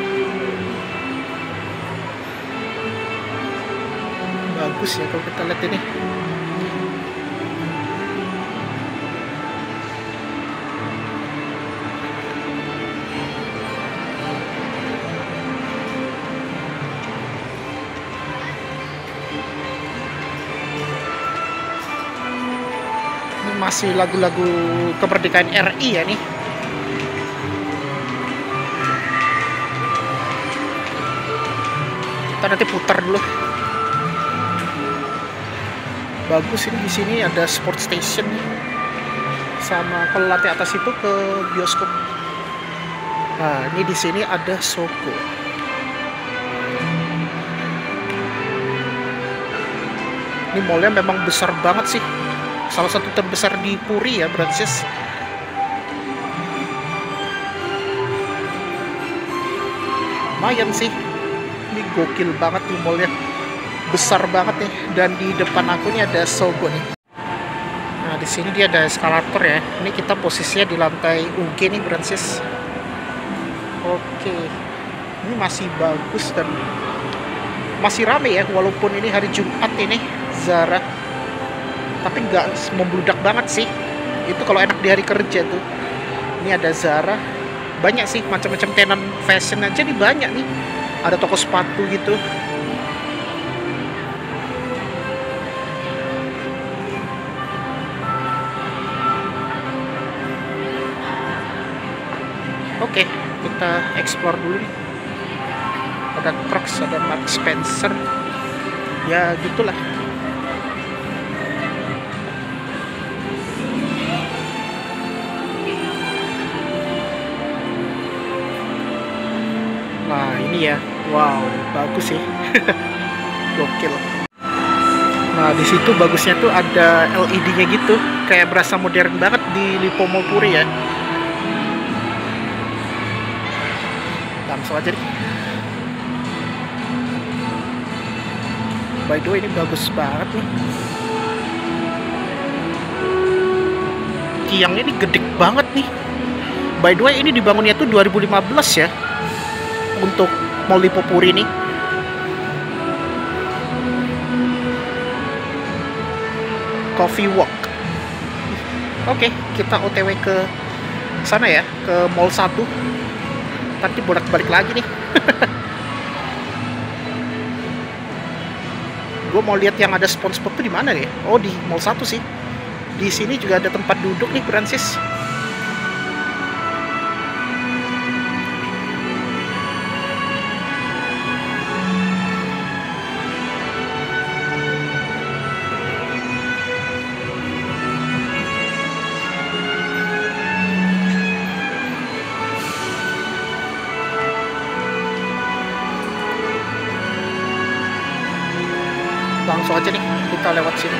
bagus ya kalau kita lihat ini. Ini masih lagu-lagu kemerdekaan RI ya nih. Kita nanti putar dulu. Bagus ini, di sini ada sport station sama kalau lantai atas itu ke bioskop. Nah, ini di sini ada Sogo. Ini mallnya memang besar banget sih. Salah satu terbesar di Puri ya, Francis. Lumayan sih. Ini gokil banget nih mallnya. Besar banget nih, dan di depan aku nih ada Sogo nih. Nah di sini dia ada eskalator ya. Ini kita posisinya di lantai UG nih, Brancis. Oke. Ini masih bagus dan masih rame ya, walaupun ini hari Jumat ini Zara. Tapi nggak membludak banget sih. Itu kalau enak di hari kerja tuh. Ini ada Zara. Banyak sih macam-macam tenan fashion aja nih, banyak nih. Ada toko sepatu gitu. Oke, kita explore dulu nih. Ada Crocs, ada Mark Spencer. Ya gitulah. Nah, ini ya. Wow, bagus sih. Gokil. Nah, di situ bagusnya tuh ada LED-nya gitu. Kayak berasa modern banget di Lippo Mall Puri ya. Langsung aja nih. By the way, ini bagus banget nih. Tiangnya ini gede banget nih. By the way, ini dibangunnya tuh 2015 ya. Untuk Mall Lippo Puri nih. Coffee Walk. Oke, kita OTW ke sana ya, ke Mall 1. Nanti bolak-balik lagi nih. Gue mau lihat yang ada SpongeBob tuh di mana nih? Oh, di Mall 1 sih. Di sini juga ada tempat duduk nih, Brancis. Langsung aja nih, kita lewat sini.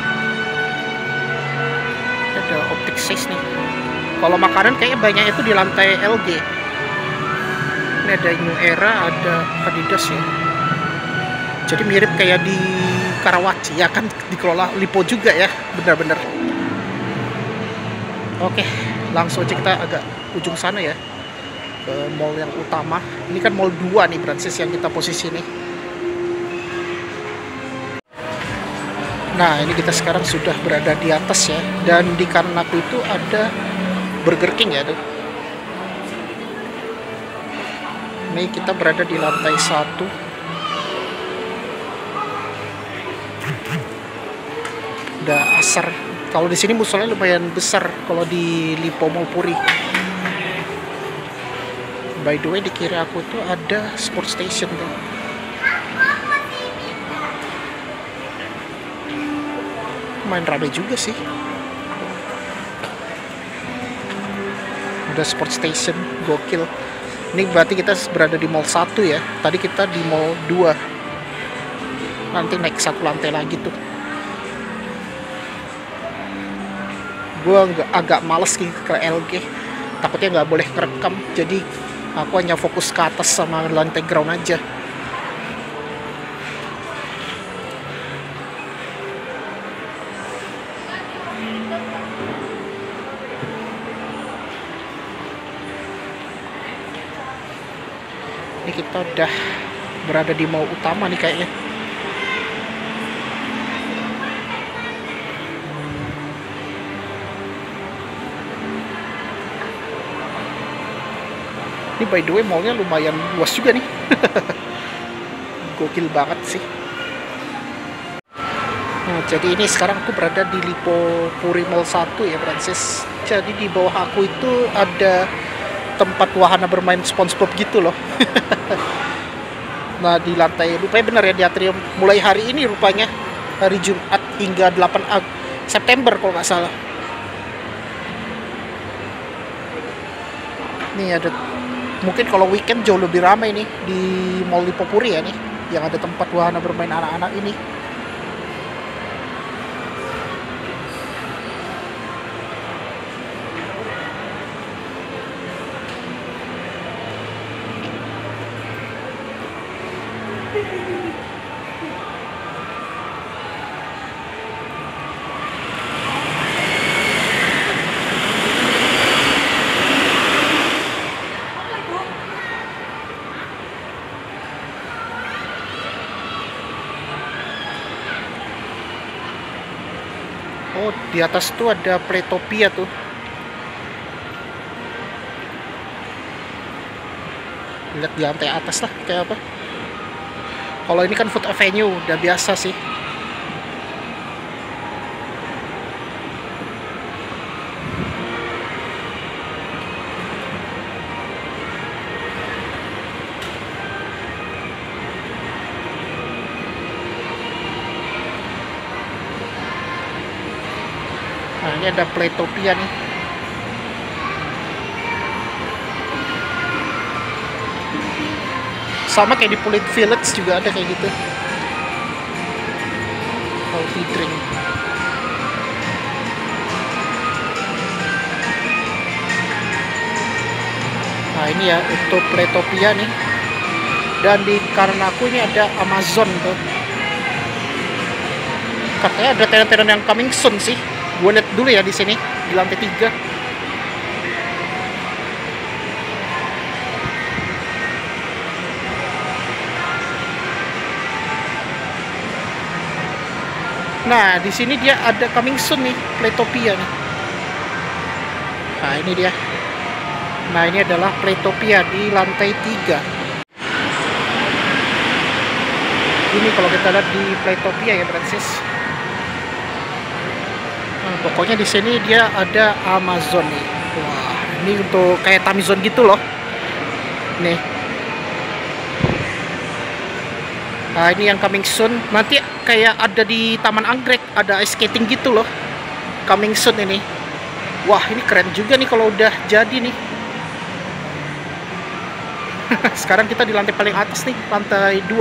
Ada Optic Size nih. Kalau makanan kayaknya banyak itu di lantai LG. Ini ada New Era, ada Adidas ya. Jadi mirip kayak di Karawaci ya, kan dikelola Lippo juga ya, benar-benar. Oke, langsung aja kita agak ujung sana ya, ke mall yang utama. Ini kan mall 2 nih, Brancis, yang kita posisi nih. Nah, ini kita sekarang sudah berada di atas ya. Dan di kanan aku itu ada Burger King ya tuh. Ini kita berada di lantai 1. Udah asar. Kalau di sini musolnya lumayan besar kalau di Lippo Mall Puri. By the way, di kiri aku tuh ada Sport Station tuh. Main rame juga sih. Udah Sport Station, gokil. Ini berarti kita berada di Mall 1 ya. Tadi kita di Mall 2. Nanti naik satu lantai lagi tuh. Gue agak males ke LG. Takutnya nggak boleh ngerekam. Jadi aku hanya fokus ke atas sama lantai ground aja. Ini kita udah berada di mall utama nih kayaknya. Ini by the way mallnya lumayan luas juga nih. Gokil banget sih. Nah, jadi ini sekarang aku berada di Lippo Puri Mall 1 ya, Brancis. Jadi di bawah aku itu ada tempat wahana bermain SpongeBob gitu loh. Nah, di lantai, rupanya bener ya, di atrium mulai hari ini rupanya, hari Jumat hingga 8 September kalau nggak salah. Nih ada, mungkin kalau weekend jauh lebih ramai nih di Mall Lippo Puri ya nih, yang ada tempat wahana bermain anak-anak ini. Oh, di atas tuh ada Playtopia tuh. Lihat di lantai atas lah kayak apa. Kalau ini kan Food Avenue, udah biasa sih. Nah, ini ada Playtopia nih. Sama kayak di Pulit Village juga ada kayak gitu. Healthy drink. Nah, ini ya untuk Playtopia nih. Dan di Karenaku ini ada Amazon tuh. Katanya ada tenan-tenan yang coming soon sih. Gue lihat dulu ya di sini di lantai 3. Nah, di sini dia ada coming soon nih, Playtopia nih. Nah, ini dia. Nah, ini adalah Playtopia di lantai 3. Ini kalau kita lihat di Playtopia ya, Francis. Nah, pokoknya di sini dia ada Amazon nih. Wah, ini untuk kayak Tamizon gitu loh. Nih. Nah, ini yang coming soon. Nanti kayak ada di Taman Anggrek, ada ice skating gitu loh. Coming soon ini. Wah, ini keren juga nih kalau udah jadi nih. Sekarang kita di lantai paling atas nih, lantai 2.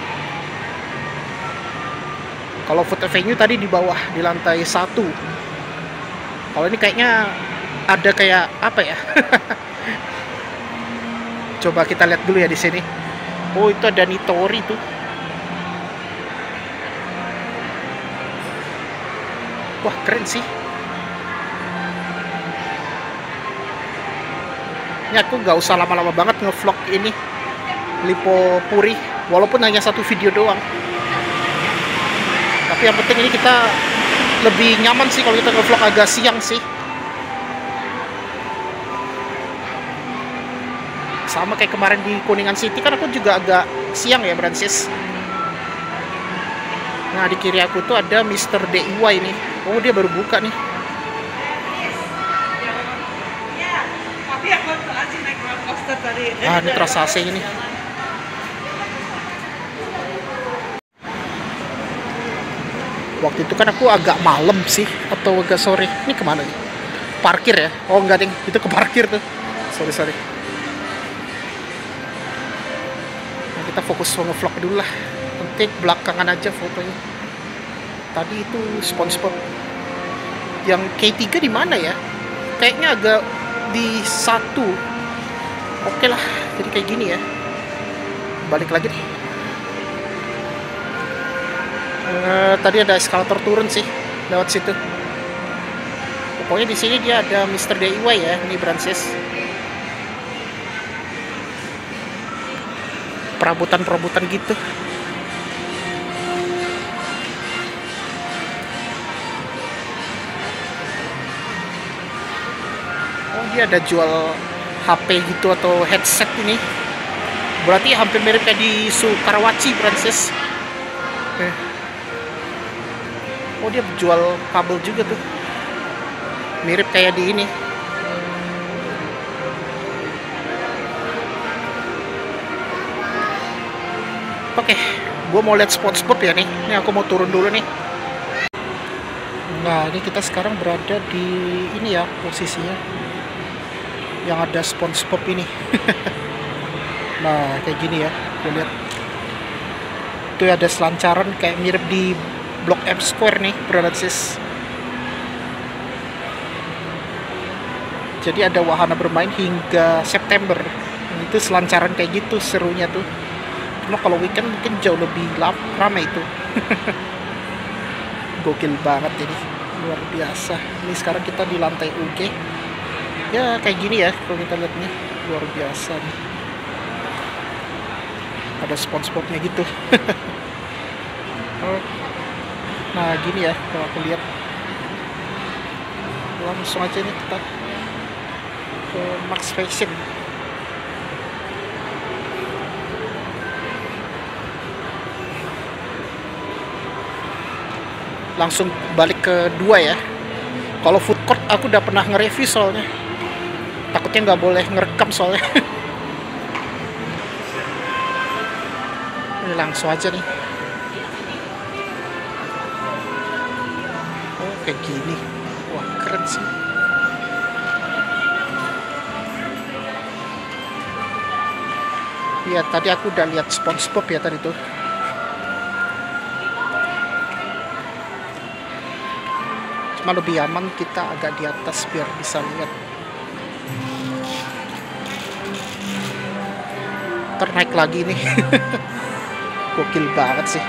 Kalau Food Avenue tadi di bawah, di lantai 1. Kalau ini kayaknya ada kayak apa ya? Coba kita lihat dulu ya di sini. Oh, itu ada Nitori tuh. Wah, keren sih. Ini aku nggak usah lama-lama banget ngevlog ini Lipopuri, walaupun hanya satu video doang. Tapi yang penting ini kita lebih nyaman sih kalau kita ngevlog agak siang sih. Sama kayak kemarin di Kuningan City kan aku juga agak siang ya, Francis. Nah, di kiri aku tuh ada Mr. DIY nih. Oh, dia baru buka nih. Ah, ini terasa AC ini. Waktu itu kan aku agak malam sih, atau agak sore. Ini kemana nih? Parkir ya? Oh enggak ding, itu ke parkir tuh. Sorry. Nah, kita fokus nge-vlog dulu lah. Nanti belakangan aja fotonya. Tadi itu SpongeBob. Yang K3 di mana ya? Kayaknya agak di 1. Oke lah, jadi kayak gini ya. Balik lagi nih. Tadi ada eskalator turun sih lewat situ. Pokoknya di sini dia ada Mr. DIY ya, ini Francis. Perabotan gitu. Oh, dia ada jual HP gitu atau headset ini. Berarti hampir mirip kayak di Sukarawaci, Francis. Oh, dia jual kabel juga tuh. Mirip kayak di ini. Oke, gue mau lihat SpongeBob ya nih. Ini aku mau turun dulu nih. Nah, ini kita sekarang berada di ini ya posisinya. Yang ada SpongeBob ini. Nah, kayak gini ya. Gue lihat. Itu ada selancaran kayak mirip di Blok M Square nih, Francis. Jadi ada wahana bermain hingga September. Itu selancaran kayak gitu serunya tuh. Cuma kalau weekend mungkin jauh lebih ramai itu. Gokil banget ini, luar biasa. Ini sekarang kita di lantai UG. Ya kayak gini ya kalau kita lihat nih, luar biasa nih. Ada SpongeBob-nya gitu. Nah gini ya kalau aku lihat. langsung aja nih kita ke Max Fashion. Langsung balik ke 2 ya. Kalau food court aku udah pernah nge-review soalnya. Takutnya nggak boleh ngerekam soalnya. Ini langsung aja nih. Oh kayak gini. Wah keren sih. Iya tadi aku udah lihat SpongeBob ya tadi tuh. Cuma lebih aman kita agak di atas biar bisa lihat. Ternaik lagi nih. Gokil banget sih.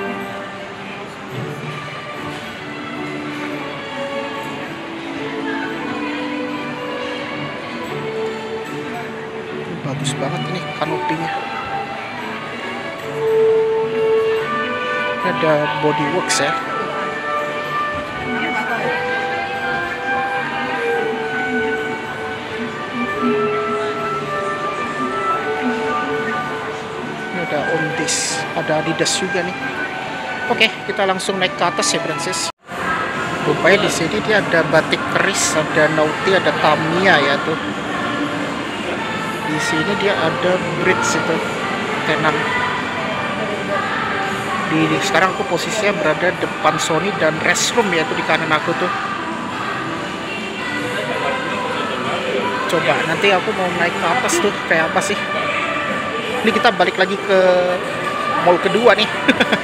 Bagus banget ini kanopinya. Ada bodyworks ya. Ada Ondis, ada Adidas juga nih. Oke, kita langsung naik ke atas ya, Francis. Rupanya di sini dia ada batik keris, ada Naughty, ada Tamiya ya tuh. Di sini dia ada bridge itu, tenan. Sekarang aku posisinya berada depan Sony dan restroom ya tuh di kanan aku tuh. Coba nanti aku mau naik ke atas tuh kayak apa sih? Ini kita balik lagi ke mall kedua nih.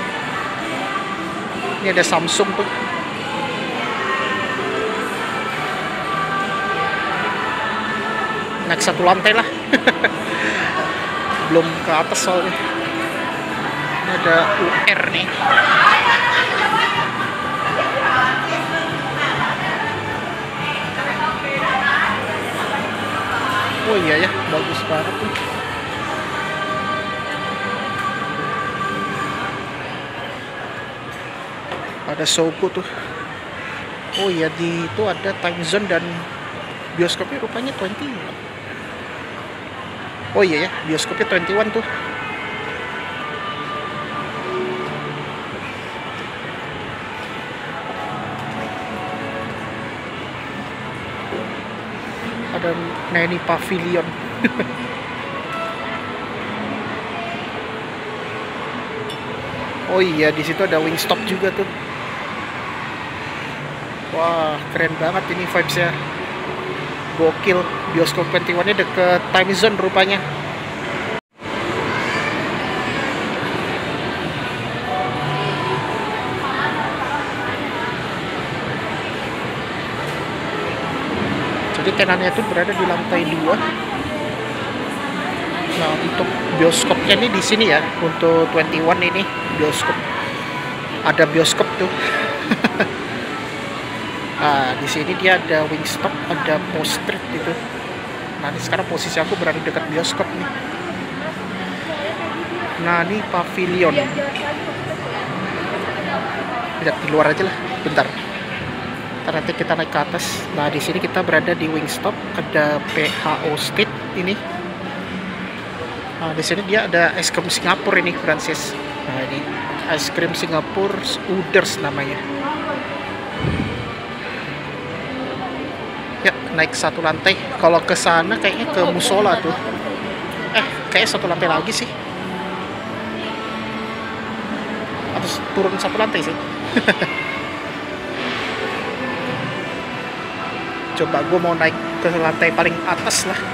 Ini ada Samsung tuh. Naik 1 lantai lah. Belum ke atas soalnya. Ini ada UR nih. Oh iya ya, bagus banget tuh. Ada Sogo tuh. Oh iya, di itu ada time zone dan bioskopnya rupanya 21. Oh iya ya, bioskopnya 21 tuh. Ada Nani Pavilion. Oh iya, di situ ada Wingstop juga tuh. Wah, keren banget ini vibes-nya. Gokil, bioskop 21-nya deket time zone rupanya. Jadi tenannya itu berada di lantai 2. Nah, untuk bioskopnya ini di sini ya. Untuk 21 ini bioskop. Ada bioskop tuh. Nah, di sini dia ada Wingstop, ada Post Street gitu. Nah, ini sekarang posisi aku berada dekat bioskop nih. Nah, ini pavilion. Lihat di luar aja lah, bentar. Nanti kita naik ke atas. Nah, di sini kita berada di Wingstop, ada PHO Street ini. Nah, di sini dia ada es krim Singapura ini, Francis. Nah, ini es krim Singapura Uders namanya. Ya, naik 1 lantai. Kalau ke sana kayaknya ke musola tuh. Kayaknya 1 lantai lagi sih. Atau turun 1 lantai sih. Coba gue mau naik ke lantai paling atas lah.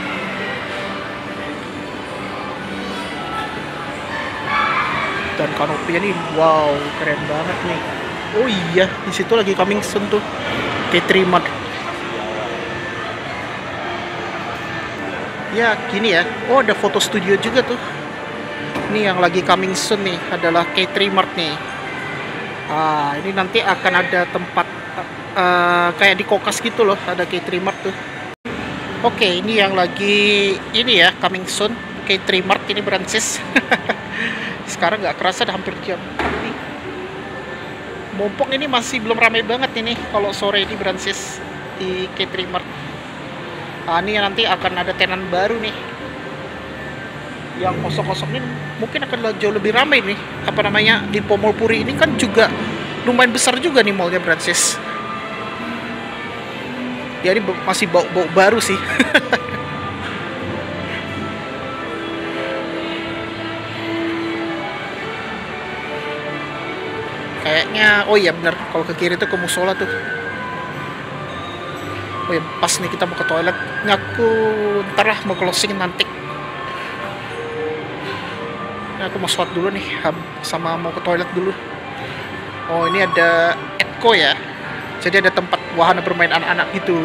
Dan kanopinya nih, wow, keren banget nih. Oh iya, di situ lagi coming soon tuh, K3 Mart. Ya, gini ya. Oh, ada foto studio juga tuh. Ini yang lagi coming soon nih adalah K3 Mart nih. Ini nanti akan ada tempat kayak di Kokas gitu loh, ada K3 Mart tuh. Oke, ini yang lagi ini ya coming soon K3 Mart ini Francis. Sekarang nggak kerasa udah hampir jam 4 nih. Mumpung ini masih belum ramai banget ini kalau sore ini Francis. di K-Trimart. Nah, ini nanti akan ada tenan baru nih. Yang kosong-kosong ini mungkin akan jauh lebih ramai nih. Apa namanya, di Mall Puri ini kan juga lumayan besar juga nih mallnya, Brancis. Ya ini masih bau-bau baru sih. Kayaknya, oh iya bener, kalau ke kiri tuh ke musola tuh. Oh ya pas nih kita mau ke toilet. Ngaku ntar lah mau closing nanti. Nah, aku mau sholat dulu nih, sama mau ke toilet dulu. Oh ini ada Edco ya. Jadi ada tempat wahana bermain anak-anak gitu.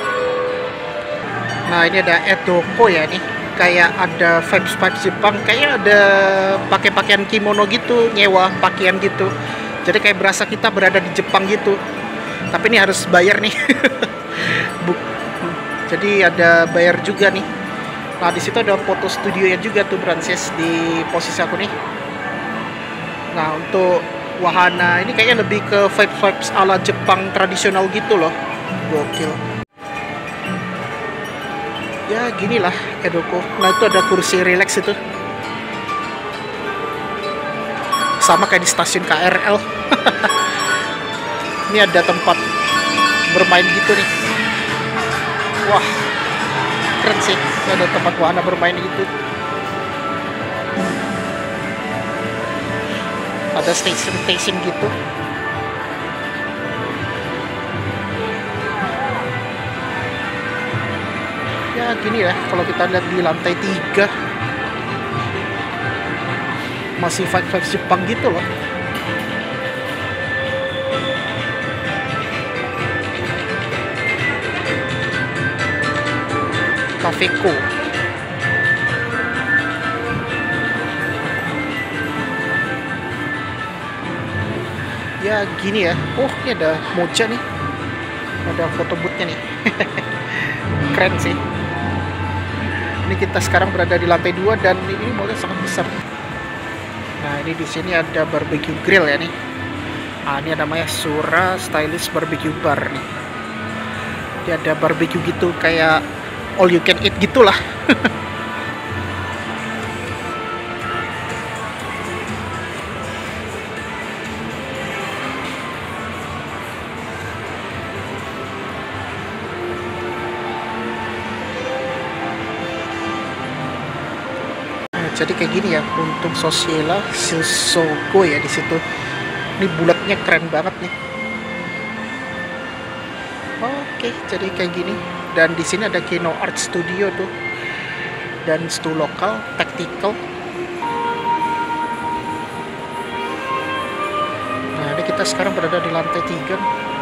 Nah ini ada Edoko ya nih. Kayak ada vibes Jepang. Kayaknya ada pakai pakaian kimono gitu, nyewa pakaian gitu. Jadi kayak berasa kita berada di Jepang gitu. Tapi ini harus bayar nih. Jadi ada bayar juga nih. Nah di situ ada foto studio ya juga tuh, Brancis, di posisi aku nih. Nah untuk wahana ini kayaknya lebih ke vibes ala Jepang tradisional gitu loh. Gokil. Ya ginilah Edoko. Nah itu ada kursi relax itu. Sama kayak di stasiun KRL. Ini ada tempat bermain gitu nih. Wah, keren sih. Ini ada tempat wahana bermain gitu. Ada station gitu. Ya gini ya, kalau kita lihat di lantai 3 masih vibes Jepang gitu loh. Cafeco. Ya gini ya. Oh ini ada moja nih. Ada foto boothnya nih. Keren sih. Ini kita sekarang berada di lantai 2 dan ini mallnya sangat besar. Nah ini di sini ada barbecue grill ya nih. Nah ini namanya Sura Stylish Barbecue Bar nih. Dia ada barbecue gitu kayak all you can eat gitulah. Jadi kayak gini ya untuk Sosiela Shisoko ya di situ. Ini bulatnya keren banget nih. Oke, jadi kayak gini. Dan di sini ada Kino Art Studio tuh. Dan stu lokal, tactical. Nah, ini kita sekarang berada di lantai 3.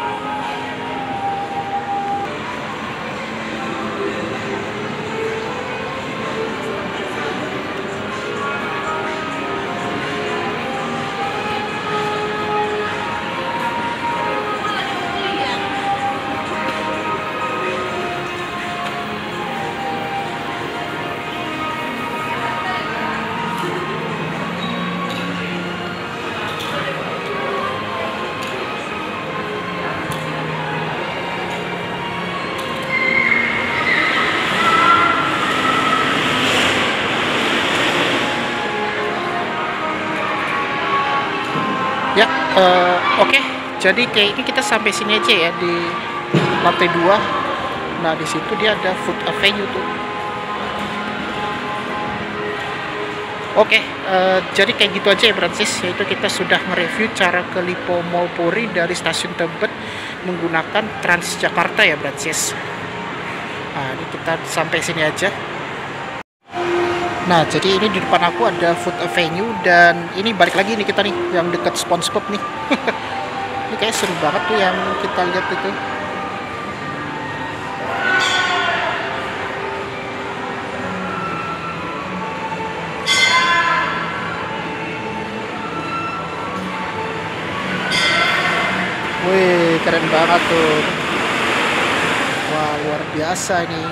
Ya, oke. Jadi kayak ini kita sampai sini aja ya di lantai 2. Nah, di situ dia ada food avenue tuh. Oke, jadi kayak gitu aja ya, Brancis. Yaitu kita sudah mereview cara ke Lippo Mall Puri dari stasiun Tebet menggunakan Transjakarta ya, Brancis. Nah, ini kita sampai sini aja. Nah, jadi ini di depan aku ada Food Avenue dan ini balik lagi nih kita nih yang dekat SpongeBob nih. Ini kayak seru banget tuh yang kita lihat itu. Wih, keren banget tuh. Wah, luar biasa ini.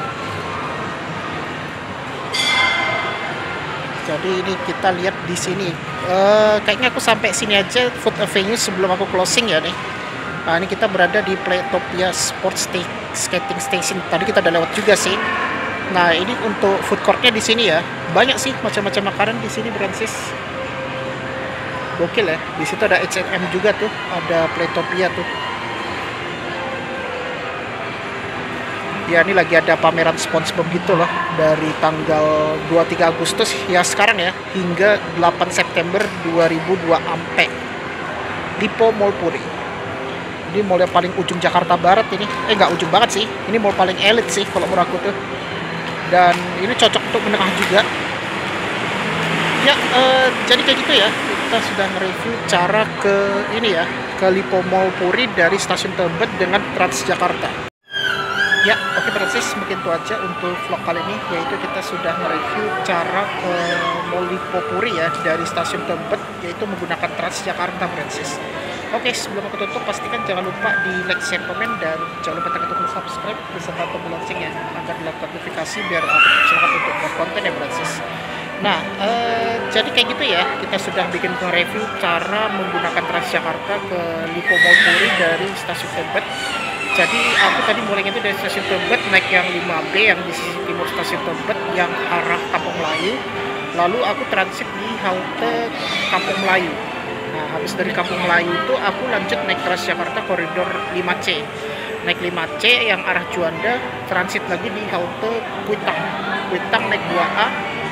Jadi ini kita lihat di sini. Kayaknya aku sampai sini aja Food Avenue sebelum aku closing ya nih. Nah, ini kita berada di Playtopia Skating Station. Tadi kita udah lewat juga sih. Nah, ini untuk food courtnya di sini ya. Banyak sih macam-macam makanan di sini, Francis. Gokil ya. Di situ ada H&M juga tuh, ada Playtopia tuh. Ya, ini lagi ada pameran SpongeBob gitu loh, dari tanggal 23 Agustus ya sekarang ya hingga 8 September 2002 ampe Lipo Mall Puri. Ini mall yang paling ujung Jakarta Barat ini. Nggak ujung banget sih. Ini mall paling elit sih kalau menurut aku tuh. Dan ini cocok untuk menengah juga. Ya, jadi kayak gitu ya. Kita sudah nge-review cara ke ini ya, ke Lipo Mall Puri dari Stasiun Tebet dengan Transjakarta. Ya, oke Francis, mungkin itu aja untuk vlog kali ini, yaitu kita sudah nge-review cara ke Mall Lipo Puri ya dari Stasiun Tebet, yaitu menggunakan Transjakarta, Francis. Oke, sebelum aku tutup, pastikan jangan lupa di like, share, komen, dan jangan lupa tekan tombol subscribe beserta tombol loncengnya agar dapat notifikasi biar aku semangat untuk buat konten ya, Francis. Nah, jadi kayak gitu ya, kita sudah bikin review cara menggunakan Transjakarta ke Lipo Mall Puri dari Stasiun Tebet. Jadi aku tadi mulainya itu dari Stasiun Tebet naik yang 5B yang di sisi timur Stasiun Tebet yang arah Kampung Melayu. Lalu aku transit di halte Kampung Melayu. Nah, habis dari Kampung Melayu itu aku lanjut naik Transjakarta koridor 5C. Naik 5C yang arah Juanda, transit lagi di halte Kuitang. Kuitang naik 2A,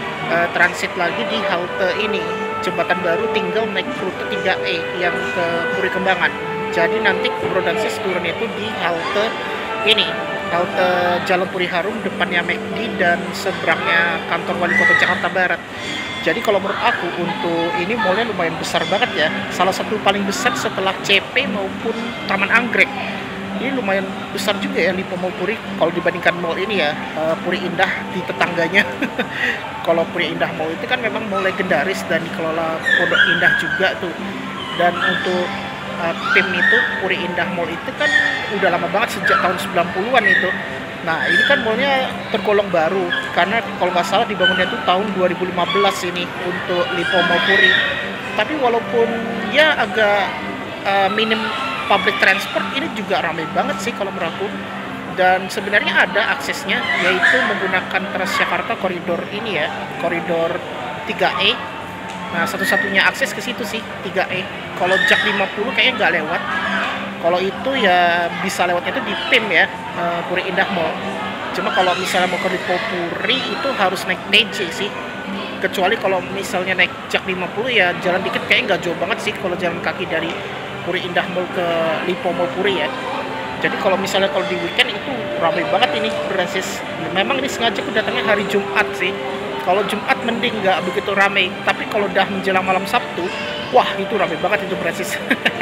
transit lagi di halte ini, Jembatan Baru, tinggal naik rute 3E yang ke Puri Kembangan. Jadi nanti Bro-dan-Sis turun itu di halte ini, halte Jalan Puri Harum, depannya McD dan seberangnya kantor Wali Kota Jakarta Barat. Jadi kalau menurut aku untuk ini mallnya lumayan besar banget ya. Salah satu paling besar setelah CP maupun Taman Anggrek. Ini lumayan besar juga ya Lipo Mall Puri kalau dibandingkan mall ini ya, Puri Indah di tetangganya. Kalau Puri Indah Mall itu kan memang mall legendaris dan dikelola Pondok Indah juga tuh. Dan untuk tim itu Puri Indah Mall itu kan udah lama banget sejak tahun 90-an itu. Nah, ini kan mallnya tergolong baru karena kalau nggak salah dibangunnya itu tahun 2015 ini untuk Lipo Mall Puri. Tapi walaupun ya agak minim public transport, ini juga ramai banget sih kalau menurut aku. Dan sebenarnya ada aksesnya, yaitu menggunakan Transjakarta koridor ini ya, koridor 3E. Nah, satu-satunya akses ke situ sih 3E. Kalau Jak 50 kayaknya nggak lewat. Kalau itu ya bisa lewatnya itu di PIM ya, Puri Indah Mall. Cuma kalau misalnya mau ke Lipo Puri itu harus naik TJ sih. Kecuali kalau misalnya naik Jak 50 ya jalan dikit, kayaknya nggak jauh banget sih kalau jalan kaki dari Puri Indah Mall ke Lipo Mall Puri ya. Jadi kalau misalnya kalau di weekend itu ramai banget ini Francis. Memang ini sengaja aku datangnya hari Jumat sih. Kalau Jumat mending nggak begitu ramai, tapi kalau udah menjelang malam Sabtu, wah itu ramai banget itu Francis.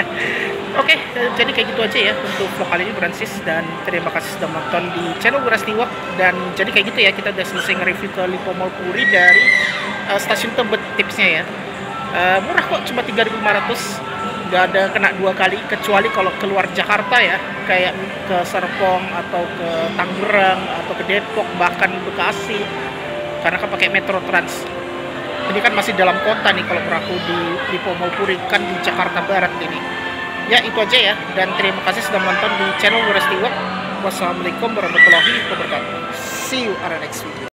Oke, jadi kayak gitu aja ya untuk vlog kali ini Francis, dan terima kasih sudah menonton di channel Wirastiwak. Dan jadi kayak gitu ya, kita udah selesai nge-review ke Lipo Mall Puri dari Stasiun Tebet tipsnya ya. Murah kok, cuma 3.500, nggak ada kena 2 kali, kecuali kalau keluar Jakarta ya, kayak ke Serpong atau ke Tangerang atau ke Depok bahkan Bekasi, karena kan pakai Metro Trans. Ini kan masih dalam kota nih kalau beraku di Lipo Mall Puri, kan di Jakarta Barat ini. Ya itu aja ya, dan terima kasih sudah menonton di channel Wirastiwak. Wassalamualaikum warahmatullahi wabarakatuh. See you on the next video.